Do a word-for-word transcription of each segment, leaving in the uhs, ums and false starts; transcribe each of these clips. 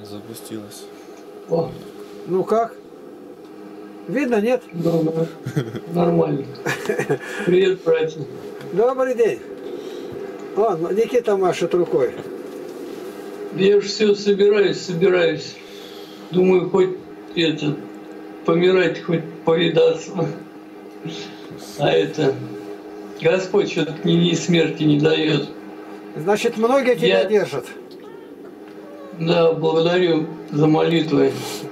Запустилась. О, Ну как? Видно, нет? добро. Нормально. Привет, братья. Добрый день. Вон, Никита машет рукой. Я уж все собираюсь, собираюсь. Думаю, хоть это, помирать, хоть повидаться. А это, Господь что-то книги смерти не дает. Значит, многие тебя Я- держат. Да, благодарю за молитвы.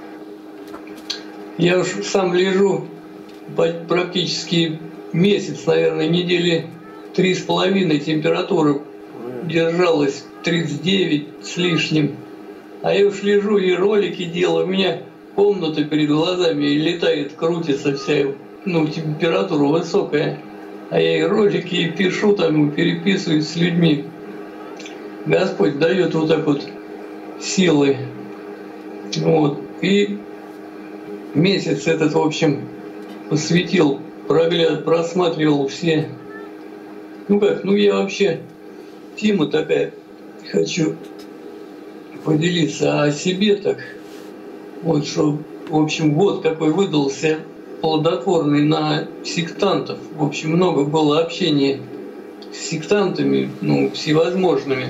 Я уж сам лежу по- практически месяц, наверное, недели три с половиной температура держалась тридцать девять с лишним. А я уж лежу и ролики делаю, у меня комната перед глазами и летает, крутится вся, ну, температура высокая. А я и ролики и пишу там, и переписываюсь с людьми. Господь дает вот так вот силы. Вот. И месяц этот, в общем, посвятил, прогляд, просматривал все. Ну как, ну я вообще, тема такая, хочу поделиться о себе так. Вот что, в общем, год какой выдался плодотворный на сектантов. В общем, много было общения с сектантами, ну, всевозможными.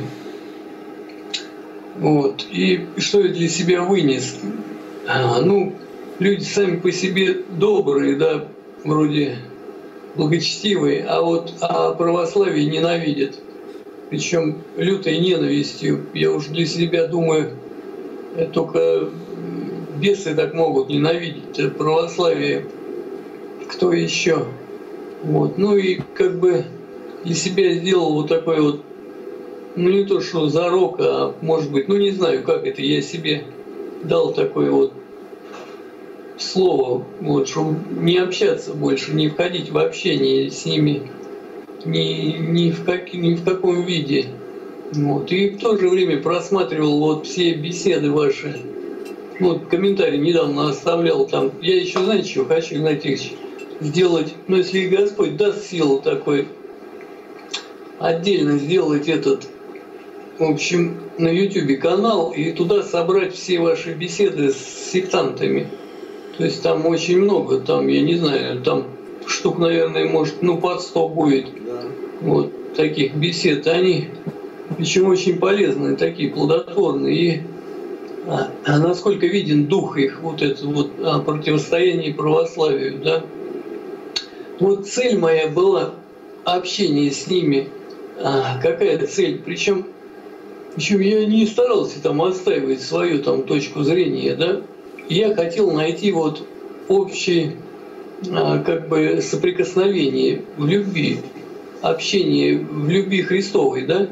Вот. И что я для себя вынес? А, ну, люди сами по себе добрые, да, вроде благочестивые, а вот а православие ненавидят. Причем лютой ненавистью. Я уж для себя думаю, только бесы так могут ненавидеть православие. Кто еще? Вот. Ну и как бы для себя сделал вот такой вот, ну не то что зарок, а может быть, ну не знаю, как это, я себе дал такое вот слово, вот, чтобы не общаться больше, не входить в общение с ними ни, ни, в, как, ни в каком виде. Вот. И в то же время просматривал вот все беседы ваши. Вот комментарий недавно оставлял там. Я еще, знаете, что хочу, знаете, сделать, ну если Господь даст силу такой, отдельно сделать этот, в общем, на ютубе канал и туда собрать все ваши беседы с сектантами. То есть там очень много, там, я не знаю, там штук, наверное, может, ну, под сто будет. Да. Вот таких бесед. Они, причем, очень полезные, такие плодотворные. И а, а насколько виден дух их, вот это вот а, противостояние православию, да. Вот цель моя была общение с ними. А, какая цель? Причем, причем я не старался там отстаивать свою там точку зрения, да. Я хотел найти вот общее а, как бы соприкосновение в любви, общение в любви Христовой, да,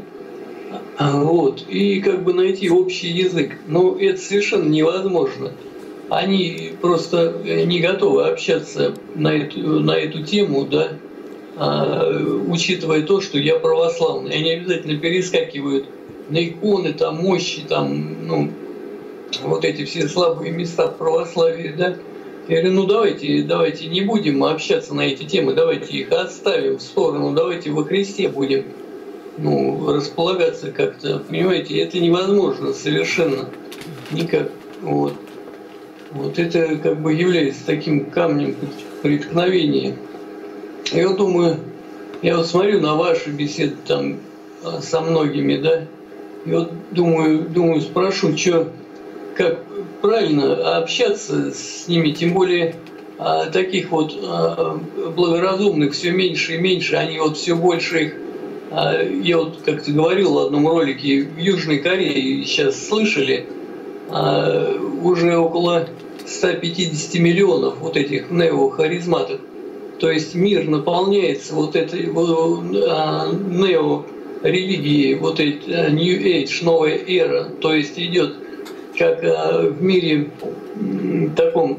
а, вот, и как бы найти общий язык. Но это совершенно невозможно. Они просто не готовы общаться на эту, на эту тему, да, а, учитывая то, что я православный. Они обязательно перескакивают на иконы, там, мощи, там, ну, вот эти все слабые места в православии, да. Я говорю, ну давайте, давайте не будем общаться на эти темы, давайте их отставим в сторону, давайте во Христе будем, ну, располагаться как-то, понимаете, это невозможно совершенно никак. Вот. Вот это как бы является таким камнем преткновения. Я вот думаю, я вот смотрю на ваши беседы там со многими, да, и вот думаю, думаю, спрошу, что, как правильно общаться с ними, тем более а, таких вот а, благоразумных все меньше и меньше, они вот все больше их, а, я вот как-то говорил в одном ролике, в Южной Корее сейчас слышали, а, уже около ста пятидесяти миллионов вот этих неохаризматов, то есть мир наполняется вот этой а, нео-религией, вот этой New Age, новая эра, то есть идет как а, в мире м, таком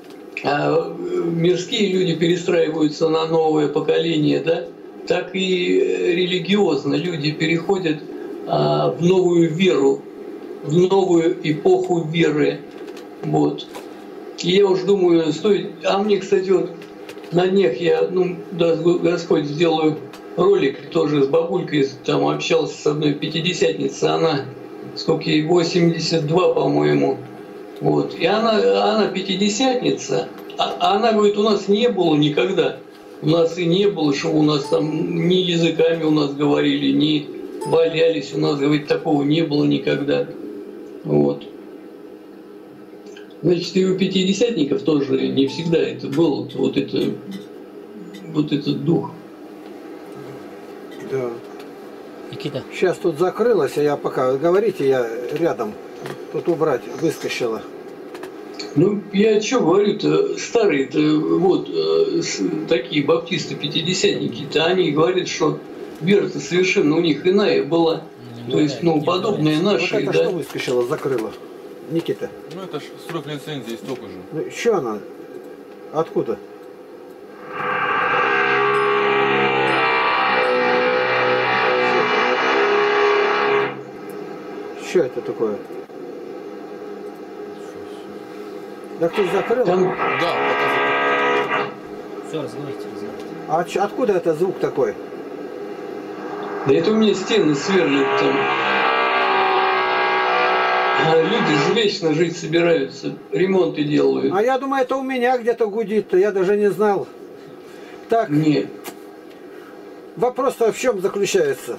а, мирские люди перестраиваются на новое поколение, да, так и религиозно люди переходят а, в новую веру, в новую эпоху веры. Вот. И я уж думаю, стоит. А мне, кстати, вот на днях я, ну, даст Господь, сделаю ролик тоже с бабулькой, там общался с одной пятидесятницей, она сколько ей, восемьдесят два, по-моему. Вот. И она, она пятидесятница, а она говорит, у нас не было никогда. У нас и не было, что у нас там ни языками у нас говорили, ни валялись. У нас, говорит, такого не было никогда. Вот. Значит, и у пятидесятников тоже не всегда это было, вот, это, вот этот дух. Да. Никита. Сейчас тут закрылось, а я пока говорите, я рядом. Тут убрать, выскочила. Ну, я что говорю-то, старые-то, вот, э, такие баптисты-пятидесятники-то, они говорят, что вера-то совершенно у них иная была. То есть, ну, подобная нашей, вот это да. что выскочила, закрыла? Никита. Ну это ж срок лицензии столько же. Ну, что она? Откуда? Что это такое? Да кто закрыл? Там, Да, пока Все, разговаривайте, разговаривайте. А ч- откуда это звук такой? да это у меня стены сверлят там. А люди же вечно жить собираются, ремонты делают. А я думаю, это у меня где-то гудит-то, я даже не знал. Так, Нет. вопрос-то в чем заключается?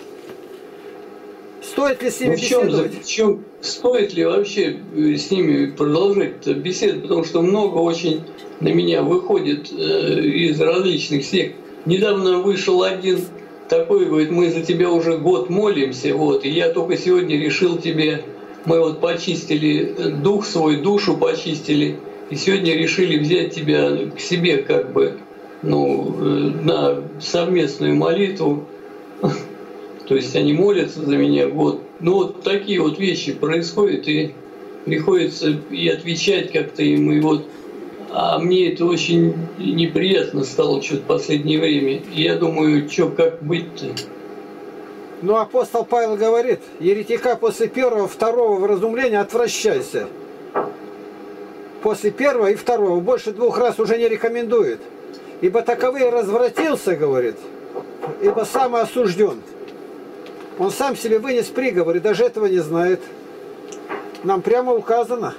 Стоит ли с ними Ну, в чем, за- беседовать? в чем стоит ли вообще э, с ними продолжать беседу, потому что много очень на меня выходит э, из различных сект. Недавно вышел один такой, говорит, мы за тебя уже год молимся, вот, и я только сегодня решил тебе, мы вот почистили дух свой, душу почистили, и сегодня решили взять тебя к себе как бы, ну, э, на совместную молитву. То есть они молятся за меня, вот. Ну вот такие вот вещи происходят, и приходится и отвечать как-то им, и вот. А мне это очень неприятно стало что-то в последнее время. И я думаю, что, как быть-то? Ну, апостол Павел говорит, еретика после первого, второго вразумления отвращайся. После первого и второго больше двух раз уже не рекомендует. Ибо таковые развратился, говорит, ибо сам осужден. Он сам себе вынес приговор и даже этого не знает. Нам прямо указано.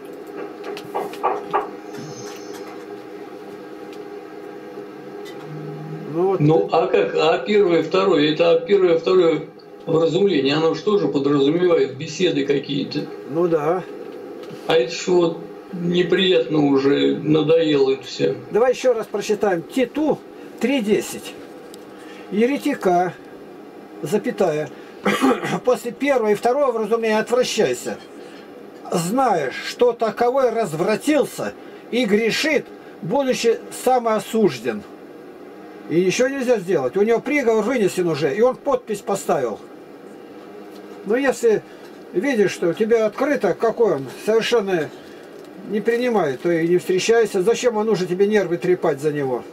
Ну, вот, Ну, а как? А первое, второе? Это первое, второе вразумление, оно же тоже подразумевает беседы какие-то. ну да. А это ж вот неприятно уже, надоело это все. Давай еще раз прочитаем. Титу три десять. Еретика, запятая, после первого и второго вразумления отвращайся, знаешь, что таковой развратился и грешит, будучи самоосужден. И ничего нельзя сделать. У него приговор вынесен уже, и он подпись поставил. Но если видишь, что у тебя открыто, какой он совершенно не принимает, то и не встречайся. Зачем он нужно тебе нервы трепать за него?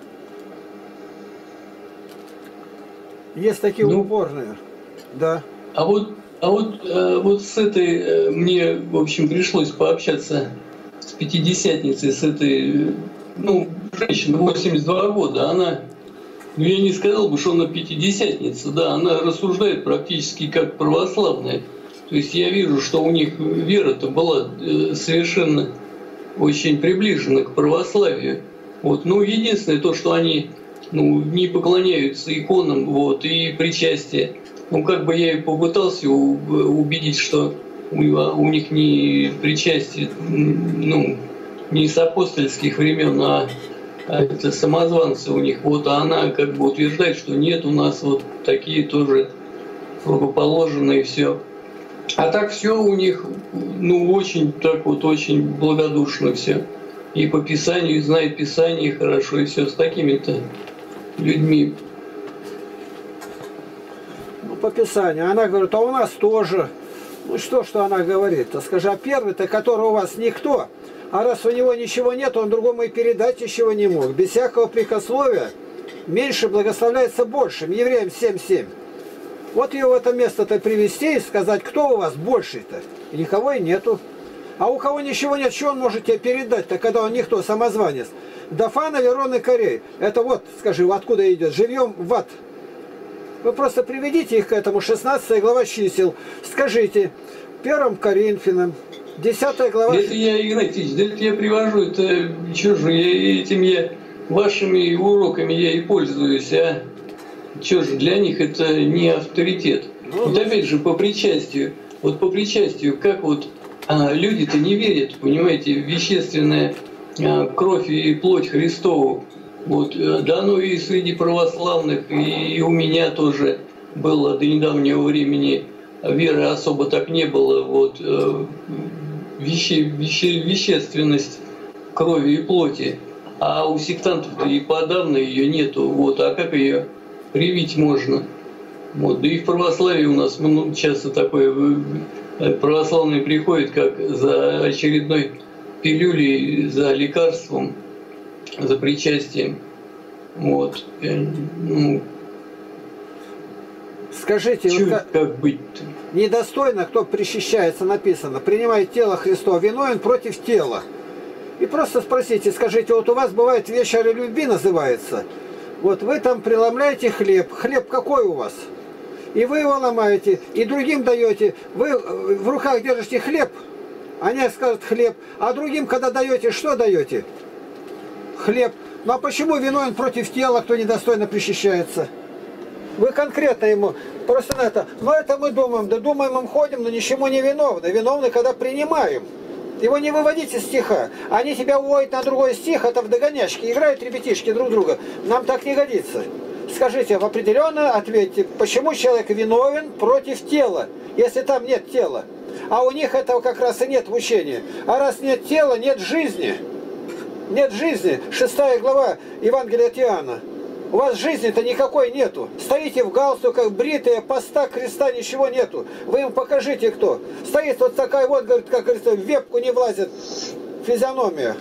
Есть такие Ну, упорные. Да. А вот, а вот, э, вот с этой э, мне, в общем, пришлось пообщаться с пятидесятницей, с этой, э, ну, женщиной, восемьдесят два года. Она, ну, я не сказал бы, что она пятидесятница, да, она рассуждает практически как православная. То есть я вижу, что у них вера-то была э, совершенно очень приближена к православию. Вот. Ну, единственное то, что они, ну, не поклоняются иконам, вот, и причастие. Ну, как бы я и попытался убедить, что у, у них не причастие, ну, не с апостольских времен, а, а это самозванцы у них. Вот, а она как бы утверждает, что нет, у нас вот такие тоже рукоположенные, все. А так все у них, ну, очень так вот, очень благодушно все. И по Писанию, и знает Писание хорошо, и все с такими-то людьми. Ну, по Писанию. Она говорит, а у нас тоже. Ну, что, что она говорит? А скажи, а первый-то, который у вас никто, а раз у него ничего нет, он другому и передать ничего не мог. Без всякого прикословия меньше благословляется большим. Евреям семь семь. Вот ее в это место-то привести и сказать, кто у вас больший-то? И никого и нету. А у кого ничего нет, что он может тебе передать-то, когда он никто, самозванец? Дафана, Верон и Корей. Это вот, скажи, откуда идет? Живьем в ад. Вы просто приведите их к этому, шестнадцатая глава чисел. Скажите, первым Коринфянам, десятая глава... Это я, Игнатьевич, да это я привожу, это что же, я, этим я, вашими уроками я и пользуюсь, а что же, для них это не авторитет. Ну, вот опять же, по причастию, вот по причастию, как вот а, люди-то не верят, понимаете, в вещественная а, кровь и плоть Христову. Вот, да, ну и среди православных, и, и у меня тоже было до недавнего времени, веры особо так не было, вот, э, веще, веще, вещественность крови и плоти, а у сектантов-то и подавно ее нету, вот, а как ее привить можно? Вот, да и в православии у нас ну, часто такое, православные приходят как за очередной пилюлей, за лекарством, за причастием. Вот. Ну, скажите, чё, вот как, как быть-то? недостойно, кто причащается, написано, принимает тело Христова, виновен против тела. И просто спросите, скажите, вот у вас бывает вечеры любви называется, вот вы там преломляете хлеб, хлеб какой у вас? И вы его ломаете, и другим даете, вы в руках держите хлеб, они скажут хлеб, а другим, когда даете, что даете? Хлеб. Ну а почему виновен против тела, кто недостойно причащается? Вы конкретно ему, просто на это, ну это мы думаем, да думаем, мы ходим, но ничему не виновны. Виновны, когда принимаем. Его не выводите из стиха. Они тебя уводят на другой стих, это в догонячке. Играют ребятишки друг друга. Нам так не годится. Скажите, в определенно ответьте, почему человек виновен против тела, если там нет тела? А у них этого как раз и нет в учении. А раз нет тела, нет жизни. Нет жизни. Шестая глава Евангелия от Иоанна. У вас жизни-то никакой нету. Стоите в галстуках, бритые, поста, креста, ничего нету. Вы им покажите, кто. Стоит вот такая вот, говорит, как говорится, в вебку не влазит физиономия.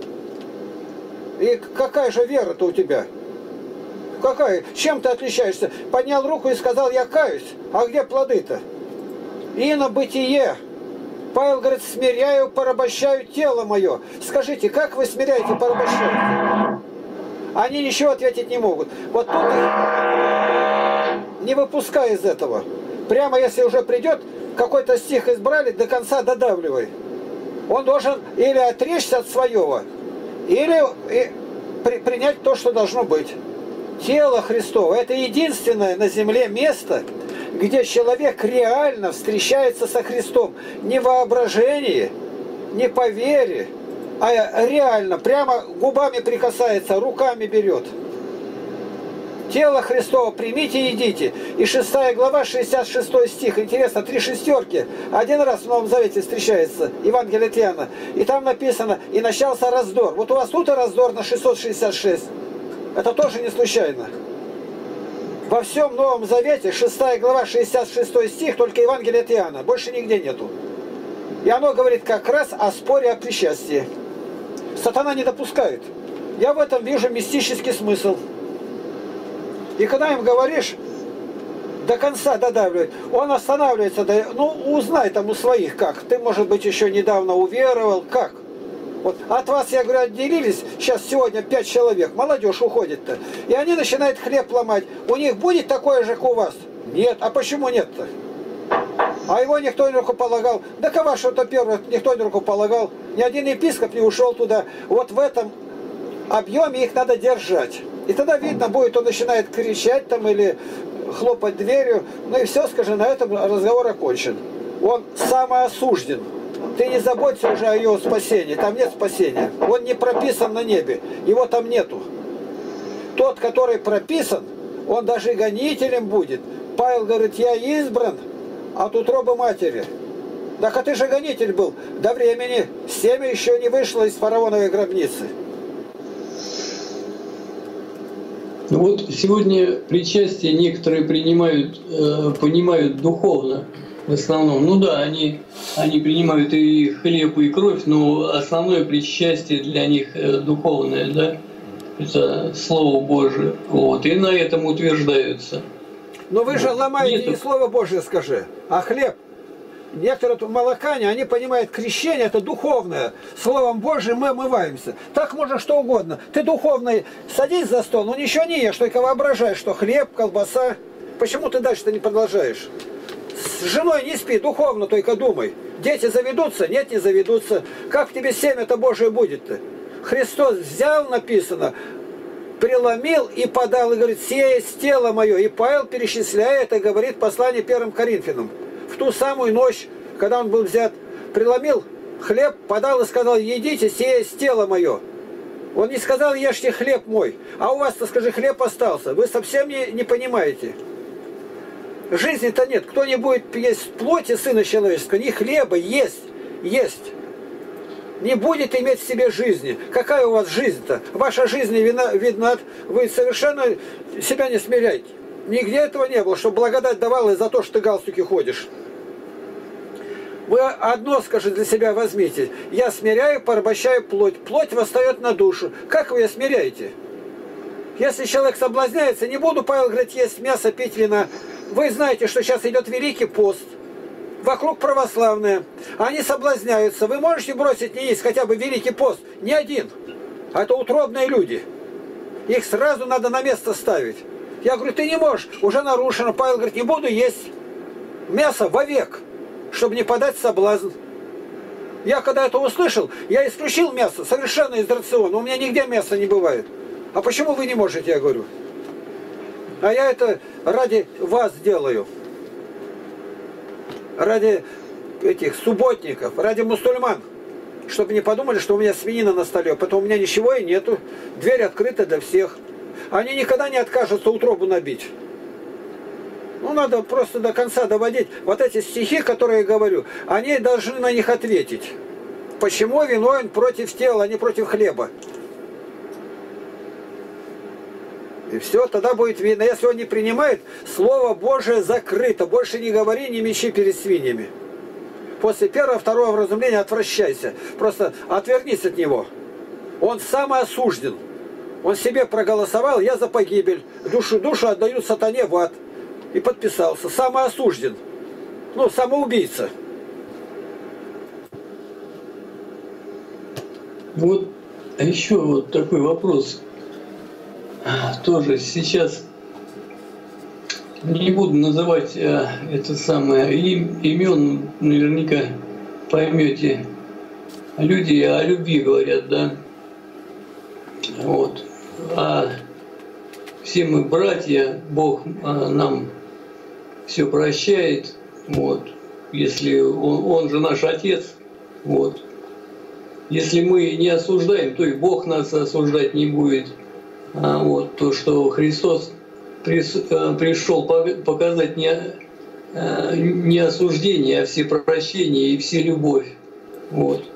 И какая же вера-то у тебя? Какая? Чем ты отличаешься? Поднял руку и сказал, я каюсь. А где плоды-то? Инобытие. Павел говорит, смиряю, порабощаю тело мое. Скажите, как вы смиряете, порабощаете? Они ничего ответить не могут. Вот тут их не выпускай из этого. Прямо если уже придет, какой-то стих избрали, до конца додавливай. Он должен или отречься от своего, или при, принять то, что должно быть. Тело Христово – это единственное на земле место, где человек реально встречается со Христом. Не в воображении, не по вере, а реально, прямо губами прикасается, руками берет. Тело Христово примите и едите. И шестая глава, шестьдесят шестой стих. Интересно, три шестерки. Один раз в Новом Завете встречается, Евангелие от Иоанна. И там написано, и начался раздор. Вот у вас тут и раздор на шестьсот шестьдесят шесть. Это тоже не случайно. Во всем Новом Завете, шестая глава, шестьдесят шестой стих, только Евангелие от Иоанна. Больше нигде нету. И оно говорит как раз о споре о причастии. Сатана не допускает. Я в этом вижу мистический смысл. И когда им говоришь, до конца додавливает, он останавливается, да, ну узнай там у своих как. Ты, может быть, еще недавно уверовал, как? Вот от вас, я говорю, отделились, сейчас сегодня пять человек, молодежь уходит-то, и они начинают хлеб ломать. У них будет такое же, как у вас? Нет. А почему нет-то? А его никто не рукополагал. Да вашего-то первого никто не рукополагал. Ни один епископ не ушел туда. Вот в этом объеме их надо держать. И тогда видно будет, он начинает кричать там или хлопать дверью. Ну и все, скажи, на этом разговор окончен. Он самоосужден. Ты не заботься уже о его спасении. Там нет спасения. Он не прописан на небе. Его там нету. Тот, который прописан, он даже гонителем будет. Павел говорит, я избран от утробы матери. Так а ты же гонитель был. До времени семя еще не вышло из фараоновой гробницы. Ну вот сегодня причастие некоторые принимают, э, понимают духовно в основном. Ну да, они, они принимают и хлеб, и кровь, но основное причастие для них э, духовное, да, это Слово Божие. Вот, и на этом утверждаются. Но вы же ломаете Нету. не Слово Божие, скажи, а хлеб. Некоторые молокане, они понимают, крещение это духовное. Словом Божьим мы омываемся. Так можно что угодно. Ты духовный, садись за стол, но ничего не ешь, только воображай, что хлеб, колбаса. Почему ты дальше-то не продолжаешь? С женой не спи, духовно только думай. Дети заведутся? Нет, не заведутся. Как в тебе семя-то Божие будет-то? Христос взял, написано, преломил и подал, и говорит, сие есть тело мое. И Павел перечисляет и говорит послание первым Коринфянам. В ту самую ночь, когда он был взят, преломил хлеб, подал и сказал, едите, сие есть тело мое. Он не сказал, ешьте хлеб мой. А у вас-то, скажи, хлеб остался. Вы совсем не, не понимаете. Жизни-то нет. Кто не будет есть плоти Сына Человеческого, ни хлеба, есть, есть. Не будет иметь в себе жизни. Какая у вас жизнь-то? Ваша жизнь видна, видна, вы совершенно себя не смиряете. Нигде этого не было, чтобы благодать давала за то, что ты галстуки ходишь. Вы одно, скажи, для себя возьмите. Я смиряю, порабощаю плоть. Плоть восстает на душу. Как вы ее смиряете? Если человек соблазняется, не буду, Павел говорит, есть мясо, пить вина. Вы знаете, что сейчас идет Великий пост. Вокруг православные. Они соблазняются. Вы можете бросить не есть хотя бы Великий пост? Ни один. А это утробные люди. Их сразу надо на место ставить. Я говорю, ты не можешь. Уже нарушено. Павел говорит, не буду есть мясо вовек, чтобы не подать соблазн. Я когда это услышал, я исключил мясо совершенно из рациона. У меня нигде мяса не бывает. А почему вы не можете, я говорю? А я это ради вас делаю. Ради этих субботников, ради мусульман. Чтобы не подумали, что у меня свинина на столе. Потом у меня ничего и нету. Дверь открыта для всех. Они никогда не откажутся утробу набить. Ну, надо просто до конца доводить. Вот эти стихи, которые я говорю, они должны на них ответить. Почему виновен против тела, а не против хлеба? И все, тогда будет видно. Если он не принимает, Слово Божие закрыто. Больше не говори, не мечи перед свиньями. После первого, второго вразумления отвращайся. Просто отвернись от него. Он самоосужден. Он себе проголосовал, я за погибель. Душу, душу отдаю сатане в ад. И подписался. Самоосужден. Ну, самоубийца. Вот еще вот такой вопрос. Тоже сейчас не буду называть а, это самое им, имен, наверняка поймете. Люди о любви говорят, да. Вот. А все мы братья, Бог а, нам все прощает. Вот. Если он, он же наш Отец. Вот. Если мы не осуждаем, то и Бог нас осуждать не будет. А вот то, что Христос пришел показать не, не осуждение, а всепрощение и вселюбовь. Вот.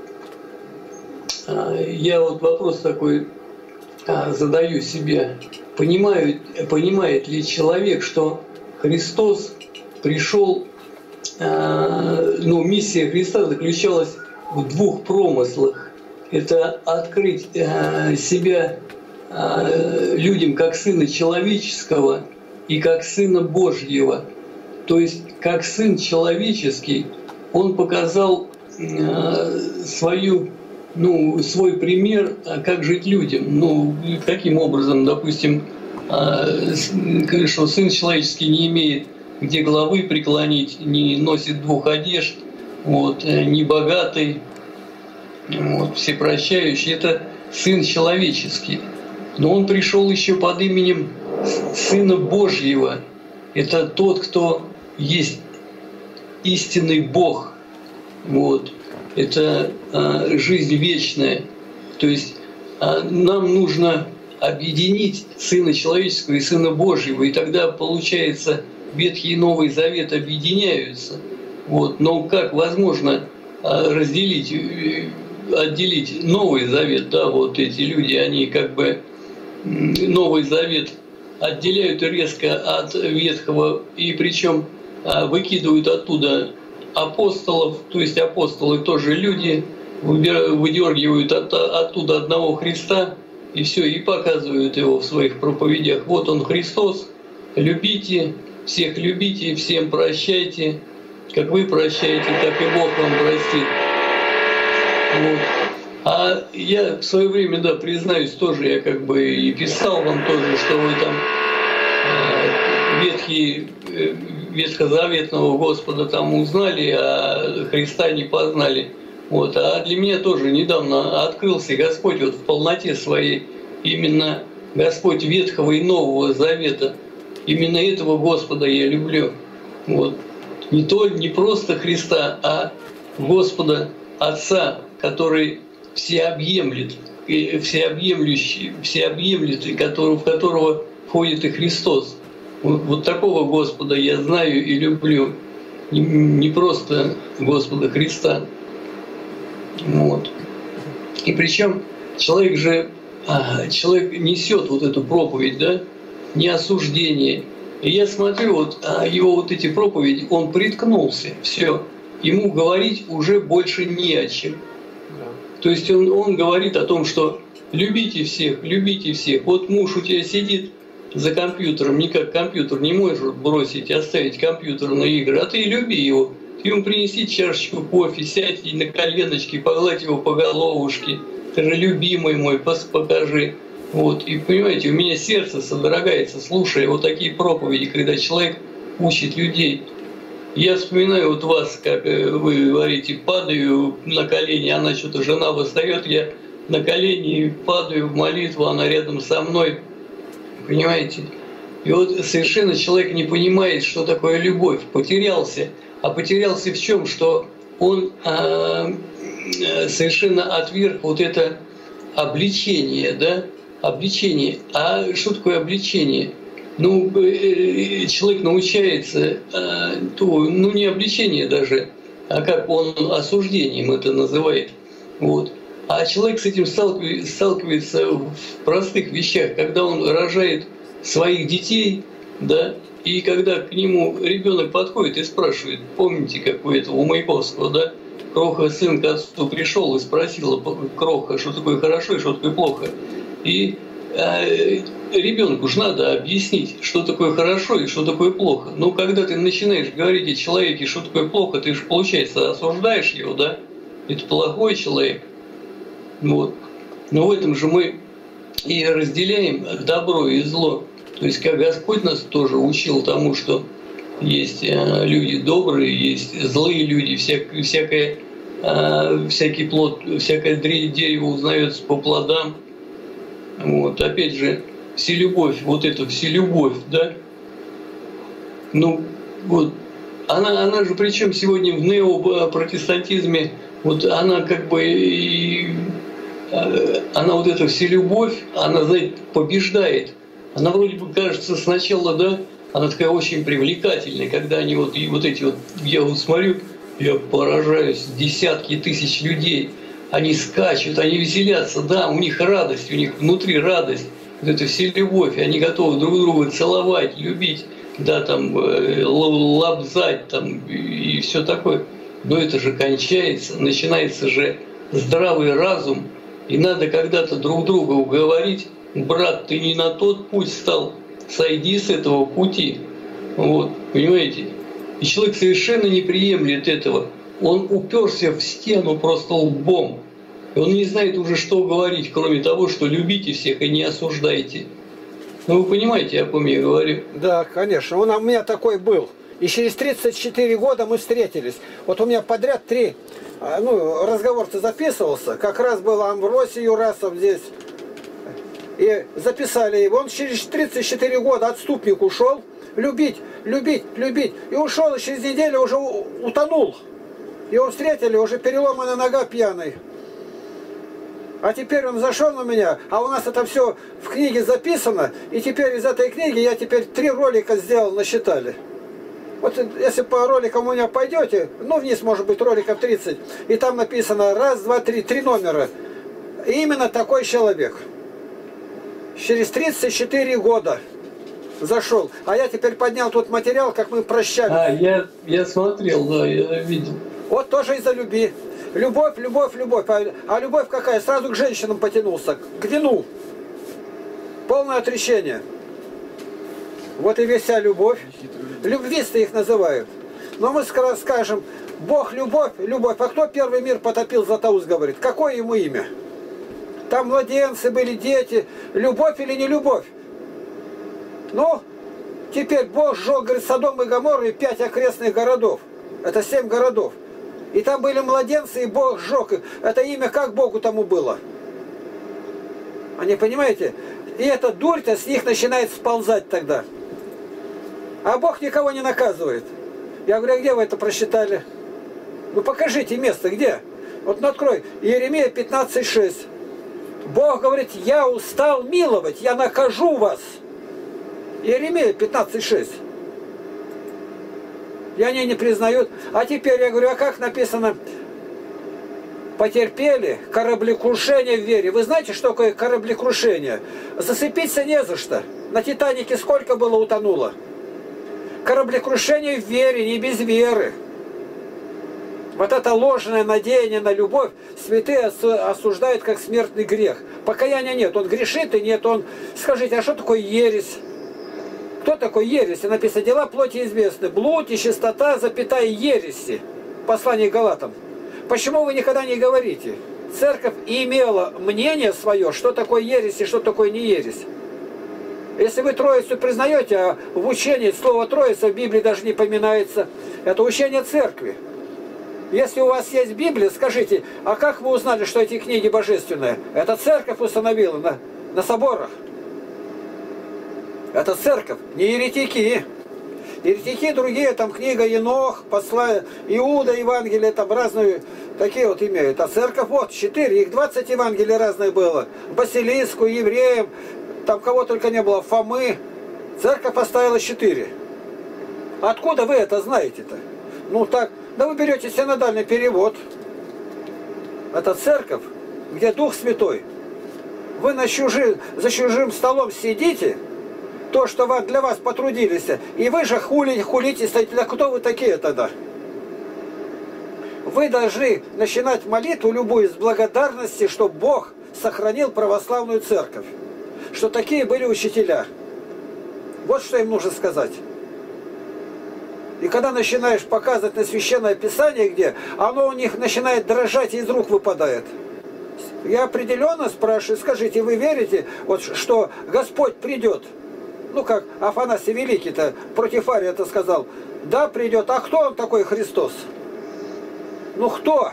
Я вот вопрос такой задаю себе. Понимает, понимает ли человек, что Христос пришел, ну, миссия Христа заключалась в двух промыслах. Это открыть себя людям как Сына Человеческого и как Сына Божьего. То есть, как Сын Человеческий, Он показал свою, ну, свой пример, как жить людям. Ну, каким образом, допустим, что Сын Человеческий не имеет где головы преклонить, не носит двух одежд, вот, не богатый, вот, всепрощающий. Это Сын Человеческий. Но Он пришел еще под именем Сына Божьего. Это тот, кто есть истинный Бог. Вот. Это а, жизнь вечная. То есть а, нам нужно объединить Сына Человеческого и Сына Божьего. И тогда, получается, Ветхий и Новый Завет объединяются. Вот. Но как возможно а, разделить, отделить Новый Завет? Да, вот эти люди, они как бы Новый Завет отделяют резко от Ветхого, и причем выкидывают оттуда апостолов, то есть апостолы тоже люди, выдергивают от, оттуда одного Христа, и все, и показывают его в своих проповедях. Вот он Христос, любите, всех любите, всем прощайте, как вы прощаете, так и Бог вам простит. Вот. А я в свое время, да, признаюсь, тоже я как бы и писал вам тоже, что вы там э, ветхие, э, ветхозаветного Господа там узнали, а Христа не познали. Вот. А для меня тоже недавно открылся Господь вот в полноте своей, именно Господь Ветхого и Нового Завета. Именно этого Господа я люблю. Вот. Не, то, не просто Христа, а Господа Отца, который всеобъемлет, и всеобъемлющий, всеобъемлет, и который, в которого входит и Христос. Вот, вот такого Господа я знаю и люблю. Не, не просто Господа Христа. Вот. И причем человек же, человек несет вот эту проповедь, да, не осуждение. И я смотрю, вот его вот эти проповеди, он приткнулся, все, ему говорить уже больше не о чем. То есть он, он говорит о том, что любите всех, любите всех. Вот муж у тебя сидит за компьютером, никак компьютер не можешь бросить, оставить компьютерные игры, а ты люби его. Ты ему принеси чашечку кофе, сядь на коленочки, погладь его по головушке. Ты же любимый мой, покажи. Вот. И понимаете, у меня сердце содрогается, слушая вот такие проповеди, когда человек учит людей. Я вспоминаю вот вас, как вы говорите, падаю на колени, она что-то, жена восстает, я на колени падаю в молитву, она рядом со мной. Понимаете? И вот совершенно человек не понимает, что такое любовь, потерялся. А потерялся в чем? Что он а, совершенно отверг вот это обличение, да? Обличение. А что такое обличение? Ну, человек научается, то, ну не обличение даже, а как он осуждением это называет. Вот. А человек с этим сталкивается в простых вещах, когда он рожает своих детей, да, и когда к нему ребенок подходит и спрашивает, помните, как у этого, у Маяковского, да, Кроха сын к отцу пришел и спросил Кроха, что такое хорошо и что такое плохо. И э, ребенку же надо объяснить, что такое хорошо и что такое плохо. Но когда ты начинаешь говорить о человеке, что такое плохо, ты же, получается, осуждаешь его, да? Это плохой человек. Вот. Но в этом же мы и разделяем добро и зло. То есть как Господь нас тоже учил тому, что есть люди добрые, есть злые люди, всякое, всякое, всякий плод, всякое дерево узнается по плодам. Вот. Опять же, вселюбовь, вот это вселюбовь, да? Ну, вот, она, она же причем сегодня в неопротестантизме, вот она как бы и, она вот эта вселюбовь, она, знаете, побеждает. Она вроде бы кажется сначала, да, она такая очень привлекательная, когда они вот, и вот эти вот, я вот смотрю, я поражаюсь, десятки тысяч людей, они скачут, они веселятся, да, у них радость, у них внутри радость, вот это вселюбовь, они готовы друг друга целовать, любить, да, там, лобзать, там, и все такое. Но это же кончается, начинается же здравый разум, и надо когда-то друг друга уговорить, брат, ты не на тот путь стал, сойди с этого пути. Вот, понимаете? И человек совершенно не приемлет этого. Он уперся в стену просто лбом. И он не знает уже, что говорить, кроме того, что любите всех и не осуждайте. Ну, вы понимаете, о ком я говорю? Да, конечно. Он у меня такой был. И через тридцать четыре года мы встретились. Вот у меня подряд три, ну, разговор-то записывался. Как раз был Амвросий Юрасов здесь. И записали его. Он через тридцать четыре года отступник ушел. Любить, любить, любить. И ушел, и через неделю уже утонул. Его встретили, уже переломанная нога пьяный. А теперь он зашел на меня, а у нас это все в книге записано. И теперь из этой книги я теперь три ролика сделал, насчитали. Вот если по роликам у меня пойдете, ну вниз может быть роликов тридцать, и там написано раз, два, три, три номера. И именно такой человек. Через тридцать четыре года зашел. А я теперь поднял тот материал, как мы прощались. А, я, я смотрел, да, я видел. Вот тоже из-за любви. Любовь, любовь, любовь. А любовь какая? Сразу к женщинам потянулся. К вину. Полное отречение. Вот и весь вся любовь. Любвисты их называют. Но мы скажем, Бог любовь, любовь. А кто первый мир потопил, Златоуст говорит? Какое ему имя? Там младенцы были, дети. Любовь или не любовь? Ну, Теперь Бог сжег, говорит, Содом и Гоморру и пять окрестных городов. Это семь городов. И там были младенцы, и Бог сжег их. Это имя как Богу тому было? А не понимаете? И эта дурь-то с них начинает сползать тогда. А Бог никого не наказывает. Я говорю, а где вы это просчитали? Ну покажите место, где? Вот ну, открой. Иеремия пятнадцать шесть. Бог говорит, я устал миловать, я накажу вас. Иеремия пятнадцать шесть. И они не признают. А теперь я говорю, а как написано? Потерпели кораблекрушение в вере. Вы знаете, что такое кораблекрушение? Засыпиться не за что. На Титанике сколько было утонуло? Кораблекрушение в вере, не без веры. Вот это ложное надеяние на любовь святые осуждают как смертный грех. Покаяния нет. Он грешит и нет. Он... Скажите, а что такое ересь? Кто такой ересь? И написано, дела плоти известны. Блуд и чистота, запятая ереси. Послание к Галатам. Почему вы никогда не говорите? Церковь имела мнение свое, что такое ересь и что такое не ересь. Если вы Троицу признаете, а в учении слово Троица в Библии даже не поминается, это учение церкви. Если у вас есть Библия, скажите, а как вы узнали, что эти книги божественные? Это церковь установила на, на соборах. Это церковь, не еретики. Еретики другие, там книга Енох, посла Иуда, Евангелие, там разные такие вот имеют. А церковь вот, четыре, их двадцать Евангелий разных было. Василиску, евреям, там кого только не было, Фомы. Церковь поставила четыре. Откуда вы это знаете-то? Ну так, да вы берете синодальный перевод. Это церковь, где Дух Святой. Вы на чужи, за чужим столом сидите, то, что вам, для вас потрудились, и вы же хулите, хулите, стоите. Да кто вы такие тогда? Вы должны начинать молитву любую с благодарности, что Бог сохранил православную церковь. Что такие были учителя. Вот что им нужно сказать. И когда начинаешь показывать на Священное Писание, где оно у них начинает дрожать и из рук выпадает. Я определенно спрашиваю, скажите, вы верите, вот, что Господь придет? Ну как Афанасий Великий-то против Ария-то сказал, да, придет. А кто он такой Христос? Ну кто?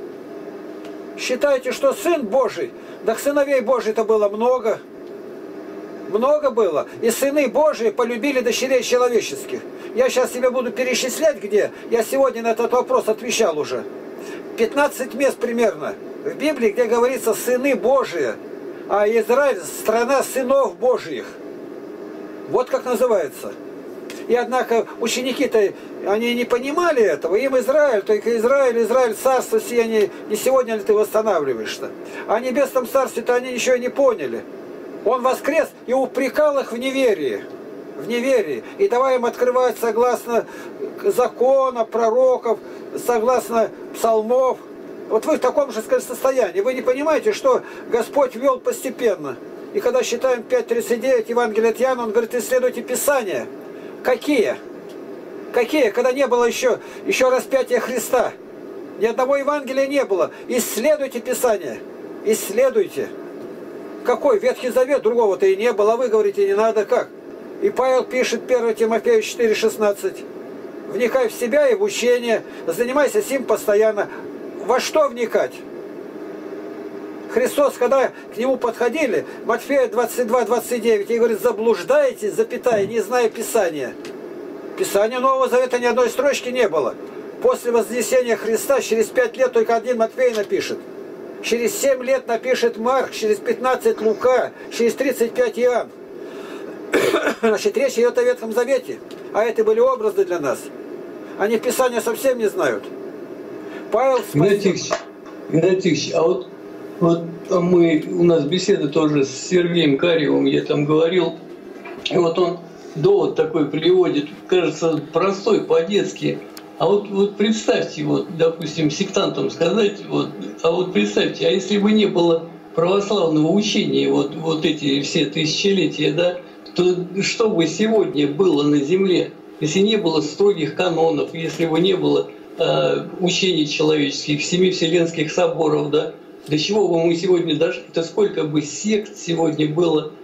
Считаете, что Сын Божий? Да сыновей Божий-то было много. Много было. И сыны Божии полюбили дочерей человеческих. Я сейчас тебе буду перечислять, где. Я сегодня на этот вопрос отвечал уже. пятнадцать мест примерно в Библии, где говорится «сыны Божии», а Израиль – страна сынов Божьих. Вот как называется. И однако ученики-то, они не понимали этого. Им Израиль, только Израиль, Израиль, царство сие, не, не сегодня ли ты восстанавливаешь-то? А о небесном царстве-то они ничего не поняли. Он воскрес и упрекал их в неверии. В неверии. И давай им открывать согласно закона, пророков, согласно псалмов. Вот вы в таком же состоянии. Вы не понимаете, что Господь вел постепенно. И когда считаем пять тридцать девять Евангелия от Иоанна, он говорит, исследуйте Писания. Какие? Какие? Когда не было еще, еще распятия Христа. Ни одного Евангелия не было. Исследуйте Писания. Исследуйте. Какой? Ветхий Завет, другого-то и не было. А вы говорите, не надо. Как? И Павел пишет первое Тимофею четыре шестнадцать. Вникай в себя и в учение. Занимайся сим постоянно. Во что вникать? Христос, когда к нему подходили, Матфея двадцать два двадцать девять, и говорит, заблуждаетесь, запятая, не зная Писания. Писания Нового Завета ни одной строчки не было. После вознесения Христа через пять лет только один Матфей напишет. Через семь лет напишет Марк, через пятнадцать Лука, через тридцать пять Иоанн. Значит, речь идет о Ветхом Завете. А это были образы для нас. Они Писания совсем не знают. Павел... Игнатьевич, Игнатьевич, а вот Вот мы, у нас беседа тоже с Сергеем Карьевым, я там говорил, и вот он довод такой приводит, кажется, простой, по-детски. А вот, вот представьте, вот, допустим, сектантам сказать, вот, а вот представьте, а если бы не было православного учения вот, вот эти все тысячелетия, да, то что бы сегодня было на земле, если не было строгих канонов, если бы не было э, учений человеческих, семи вселенских соборов, да, до чего бы мы сегодня дошли, то сколько бы сект сегодня было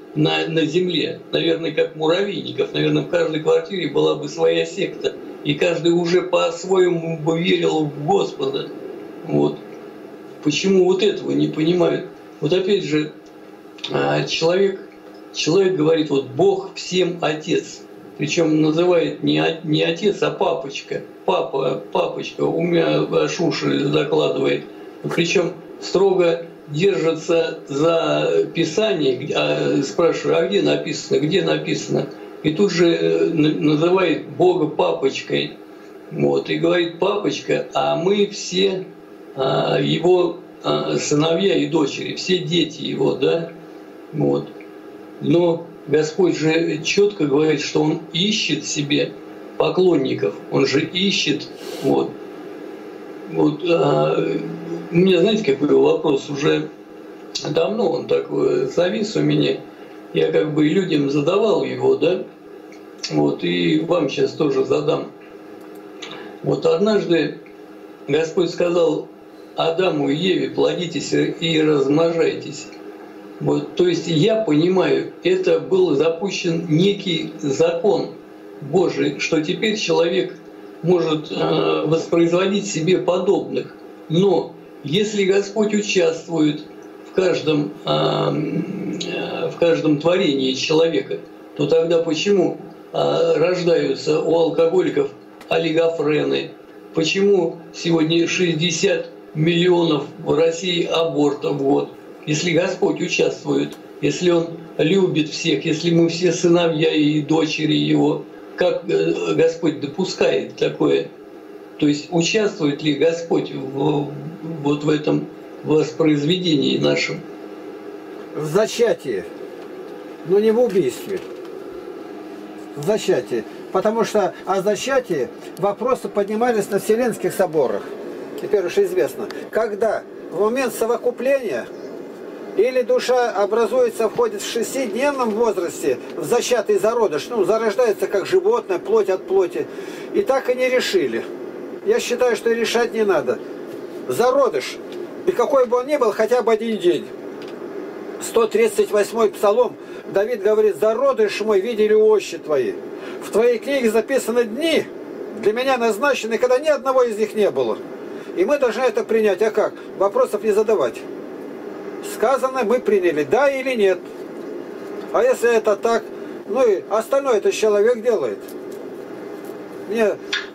на, на земле. Наверное, как муравейников. Наверное, в каждой квартире была бы своя секта. И каждый уже по-своему бы верил в Господа. Вот. Почему вот этого не понимают? Вот опять же, человек, человек говорит, вот Бог всем Отец. Причем называет не, не отец, а папочка. Папа, папочка, у меня аж уши закладывает. Причем строго держится за Писание, а спрашиваю, а где написано, где написано? И тут же называет Бога папочкой. Вот, и говорит папочка, а мы все а, его а, сыновья и дочери, все дети его, да? Вот. Но Господь же четко говорит, что Он ищет себе поклонников, Он же ищет. Вот. Вот, а, у меня, знаете, какой вопрос? Уже давно он такой завис у меня. Я как бы людям задавал его, да? Вот, и вам сейчас тоже задам. Вот однажды Господь сказал Адаму и Еве: плодитесь и размножайтесь. Вот, то есть я понимаю, это был запущен некий закон Божий, что теперь человек может э, воспроизводить себе подобных. Но если Господь участвует в каждом, э, э, в каждом творении человека, то тогда почему э, рождаются у алкоголиков олигофрены? Почему сегодня шестьдесят миллионов в России абортов в год? Если Господь участвует, если Он любит всех, если мы все сыновья и дочери Его, как Господь допускает такое? То есть участвует ли Господь в, вот в этом воспроизведении нашем? В зачатии, но не в убийстве. В зачатии. Потому что о зачатии вопросы поднимались на Вселенских соборах. Теперь уж известно. Когда в момент совокупления или душа образуется, входит в шестидневном возрасте в зачатый зародыш, ну, зарождается как животное, плоть от плоти. И так и не решили. Я считаю, что решать не надо. Зародыш, и какой бы он ни был, хотя бы один день. сто тридцать восьмой псалом, Давид говорит: зародыш мой видели очи твои. В твоей книге записаны дни, для меня назначены, когда ни одного из них не было. И мы должны это принять. А как? Вопросов не задавать. Сказано, мы приняли, да или нет. А если это так, ну и остальное это человек делает. Мне...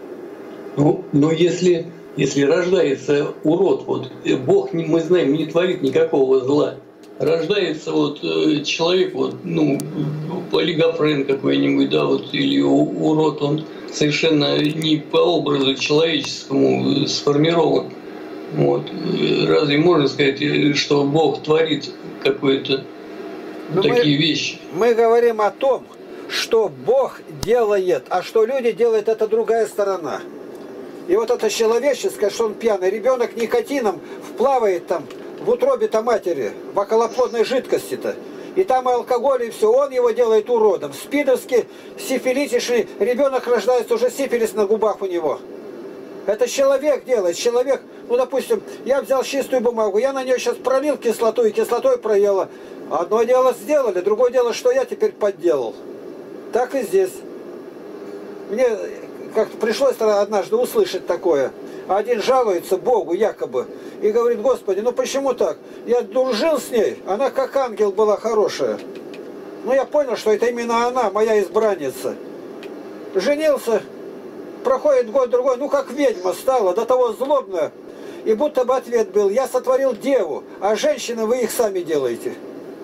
Ну, но если, если рождается урод, вот Бог, мы знаем, не творит никакого зла. Рождается вот человек, вот, ну, олигофрен какой-нибудь, да, вот, или урод, он совершенно не по образу человеческому сформирован. Вот. Разве можно сказать, что Бог творит какое-то такие мы, вещи? Мы говорим о том, что Бог делает, а что люди делают, это другая сторона. И вот это человеческое, что он пьяный, ребенок никотином вплавает там в утробе-то матери, в околоплодной жидкости-то. И там и алкоголь, и все, он его делает уродом. Спидовский, сифилитичный, ребенок рождается, уже сифилис на губах у него. Это человек делает, человек, ну, допустим, я взял чистую бумагу, я на нее сейчас пролил кислоту и кислотой проела. Одно дело сделали, другое дело, что я теперь подделал. Так и здесь. Мне как-то пришлось однажды услышать такое. Один жалуется Богу якобы и говорит: Господи, ну почему так? Я дружил с ней, она как ангел была хорошая. Ну я понял, что это именно она, моя избранница. Женился. Проходит год-другой, ну как ведьма стала, до того злобная. И будто бы ответ был: я сотворил деву, а женщины вы их сами делаете.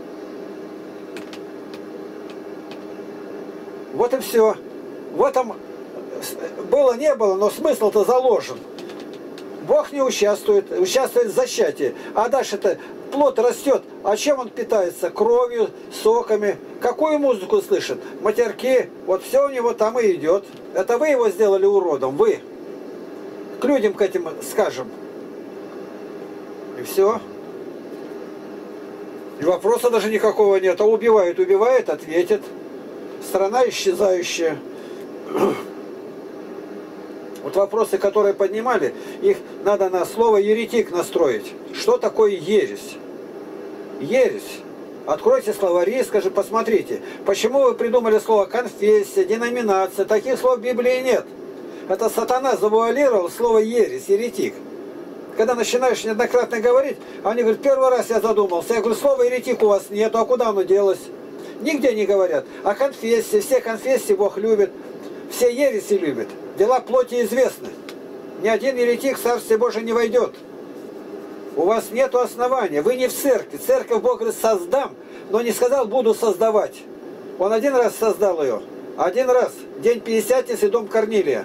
Вот и все. В этом было, не было, но смысл-то заложен. Бог не участвует, участвует в зачатии. А дальше-то плод растет. А чем он питается? Кровью, соками. Какую музыку слышит? Матерки. Вот все у него там и идет. Это вы его сделали уродом, вы. К людям к этим скажем. И все. И вопроса даже никакого нет. А убивает, убивает, ответит. Страна исчезающая. Вот вопросы, которые поднимали, их надо на слово еретик настроить. Что такое ересь? Ересь. Откройте словари и скажи, посмотрите, почему вы придумали слово конфессия, деноминация, таких слов в Библии нет. Это сатана завуалировал слово ересь, еретик. Когда начинаешь неоднократно говорить, они говорят, первый раз я задумался. Я говорю, слово еретик у вас нету, а куда оно делось? Нигде не говорят. А конфессии, все конфессии Бог любит, все ереси любит. Дела плоти известны. Ни один еретик в Царствие Божие не войдет. У вас нет основания. Вы не в церкви. Церковь Бог говорит, создам, но не сказал, буду создавать. Он один раз создал ее. Один раз. День Пятидесятницы, дом Корнилия.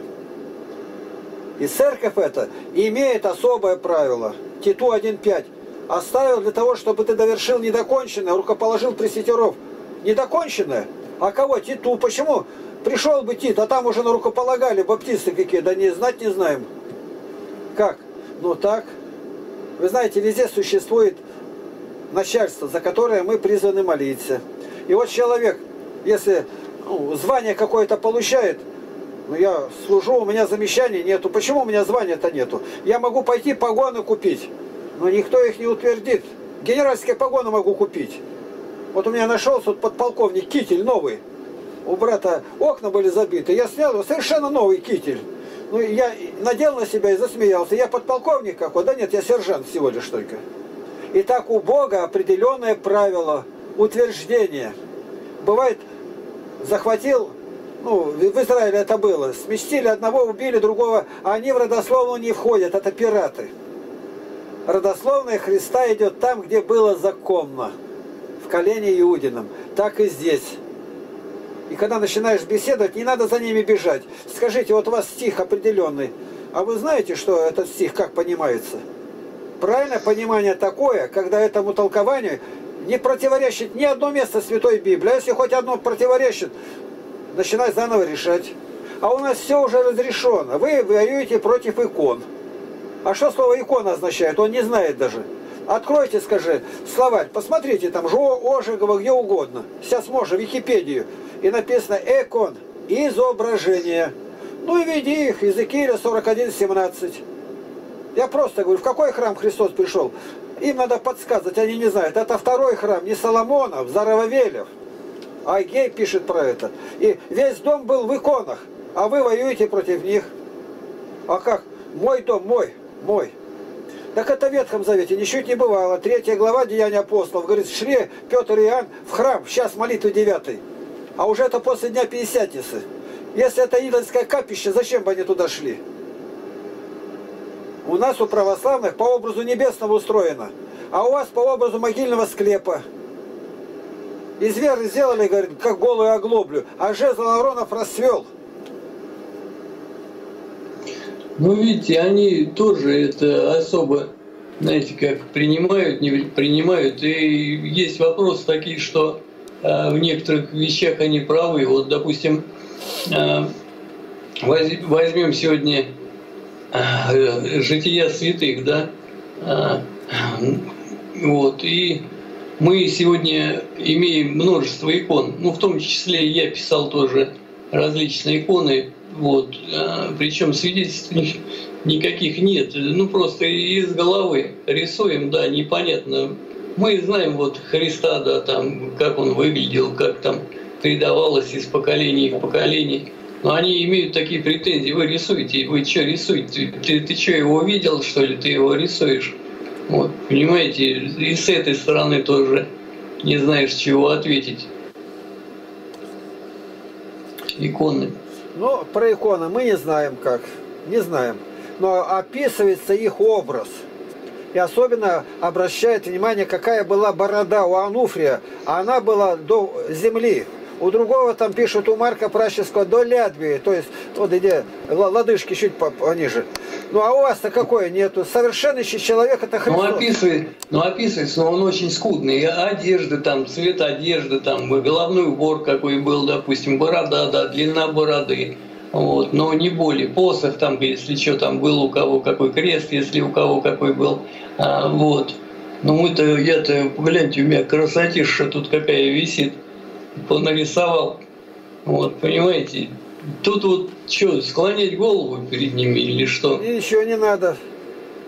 И церковь эта имеет особое правило. Титу один пять. Оставил для того, чтобы ты довершил недоконченное, рукоположил пресвитеров. Недоконченное? А кого? Титу. Почему? Пришел бы Тит, а там уже на рукополагали баптисты какие. Да не знать не знаем. Как? Ну так. Вы знаете, везде существует начальство, за которое мы призваны молиться. И вот человек, если ну, звание какое-то получает, ну я служу, у меня замечаний нету. Почему у меня звания-то нету? Я могу пойти погоны купить, но никто их не утвердит. Генеральские погоны могу купить. Вот у меня нашелся вот подполковник, китель новый. У брата окна были забиты. Я снял его, совершенно новый китель. Ну, я надел на себя и засмеялся. Я подполковник какой? Да нет, я сержант всего лишь только. И так у Бога определенное правило, утверждение. Бывает, захватил, ну, в Израиле это было, сместили одного, убили другого, а они в родословную не входят, это пираты. Родословная Христа идет там, где было законно, в колене Иудином. Так и здесь. И когда начинаешь беседовать, не надо за ними бежать. Скажите, вот у вас стих определенный, а вы знаете, что этот стих как понимается? Правильное понимание такое, когда этому толкованию не противоречит ни одно место Святой Библии. А если хоть одно противоречит, начинай заново решать. А у нас все уже разрешено. Вы воюете против икон. А что слово икона означает? Он не знает даже. Откройте, скажи, словарь, посмотрите, там Жо, Ожегова, где угодно. Сейчас можно, Википедию. И написано «экон» – изображение. Ну и веди их, Иезекииля сорок один семнадцать. Я просто говорю, в какой храм Христос пришел? Им надо подсказывать, они не знают. Это второй храм, не Соломонов, Зарававелев. Агей пишет про это. И весь дом был в иконах, а вы воюете против них. А как? Мой дом, мой, мой. Так это в Ветхом Завете ничуть не бывало. Третья глава Деяния апостолов. Говорит, шли Петр и Иоанн в храм, сейчас молитвы девятой. А уже это после Дня Пятидесятницы. Если это идольское капище, зачем бы они туда шли? У нас у православных по образу небесного устроено, а у вас по образу могильного склепа. Из веры сделали, говорит, как голую оглоблю, а жезл Ааронов расцвел. Ну, видите, они тоже это особо, знаете, как принимают, не принимают. И есть вопросы такие, что э, в некоторых вещах они правы. Вот, допустим, э, возьмем сегодня э, жития святых, да, э, вот, и мы сегодня имеем множество икон, ну, в том числе я писал тоже различные иконы. Вот, причем свидетельств никаких нет, ну просто из головы рисуем, да, непонятно. Мы знаем вот Христа, да, там, как он выглядел, как там передавалось из поколения в поколение. Но они имеют такие претензии, вы рисуете, вы что рисуете, ты, ты что, его видел, что ли, ты его рисуешь? Вот, понимаете, и с этой стороны тоже не знаешь, чего ответить. Иконы. Ну, про иконы мы не знаем как, не знаем. Но описывается их образ. И особенно обращает внимание, какая была борода у Ануфрия. Она была до земли. У другого там пишут, у Марка Пращевского до лядви. То есть, вот где лодыжки чуть пониже. Ну, а у вас-то какое нету? Совершеннейший человек это Христос. Ну, описывает, ну, описывается, но он очень скудный. И одежды там, цвет одежды, там, головной убор какой был, допустим, борода, да, длина бороды. Вот, но не более. Посох там, если что, там был у кого какой крест, если у кого какой был. А, вот. Ну, мы-то, я-то, гляньте, у меня красотища тут какая висит. Понарисовал. Вот, понимаете? Тут вот что, склонять голову перед ними или что? И ничего не надо.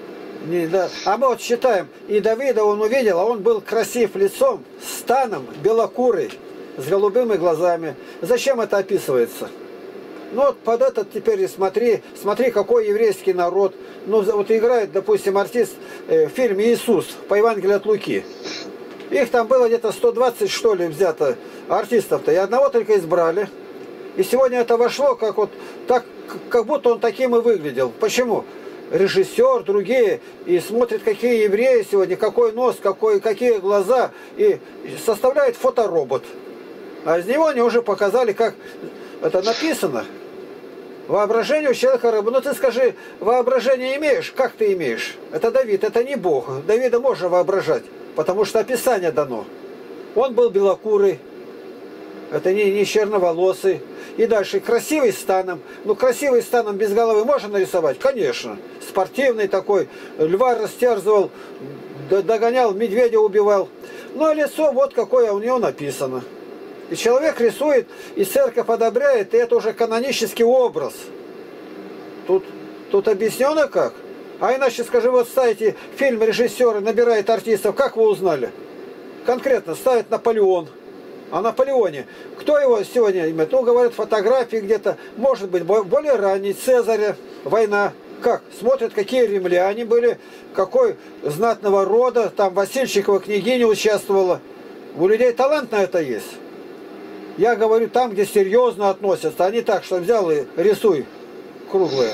Не, да. А мы вот считаем, и Давида он увидел, а он был красив лицом, станом, белокурый, с голубыми глазами. Зачем это описывается? Ну вот под этот теперь и смотри, смотри, какой еврейский народ. Ну вот играет, допустим, артист э, в фильме «Иисус» по Евангелию от Луки. Их там было где-то сто двадцать, что ли, взято артистов-то, и одного только избрали. И сегодня это вошло, как вот так, как будто он таким и выглядел. Почему? Режиссер, другие, и смотрят, какие евреи сегодня, какой нос, какой, какие глаза, и составляет фоторобот. А из него они уже показали, как это написано. Воображение у человека рыба. Ну ты скажи, воображение имеешь? Как ты имеешь? Это Давид, это не Бог. Давида можно воображать, потому что описание дано. Он был белокурый, это не, не черноволосый. И дальше красивый станом. Ну красивый станом без головы можно нарисовать? Конечно. Спортивный такой, льва растерзывал, догонял, медведя убивал. Ну а лицо вот какое у него написано. И человек рисует, и церковь одобряет, и это уже канонический образ. Тут, тут объяснено как? А иначе, скажи, вот ставите фильм, режиссеры набирает артистов, как вы узнали? Конкретно ставит Наполеон. О Наполеоне. Кто его сегодня имеет? Ну, говорят, фотографии где-то, может быть, более ранний, Цезаря, война. Как? Смотрят, какие римляне были, какой знатного рода, там Васильчикова княгиня участвовала. У людей талант на это есть. Я говорю, там, где серьезно относятся, а не так, что взял и рисуй круглое.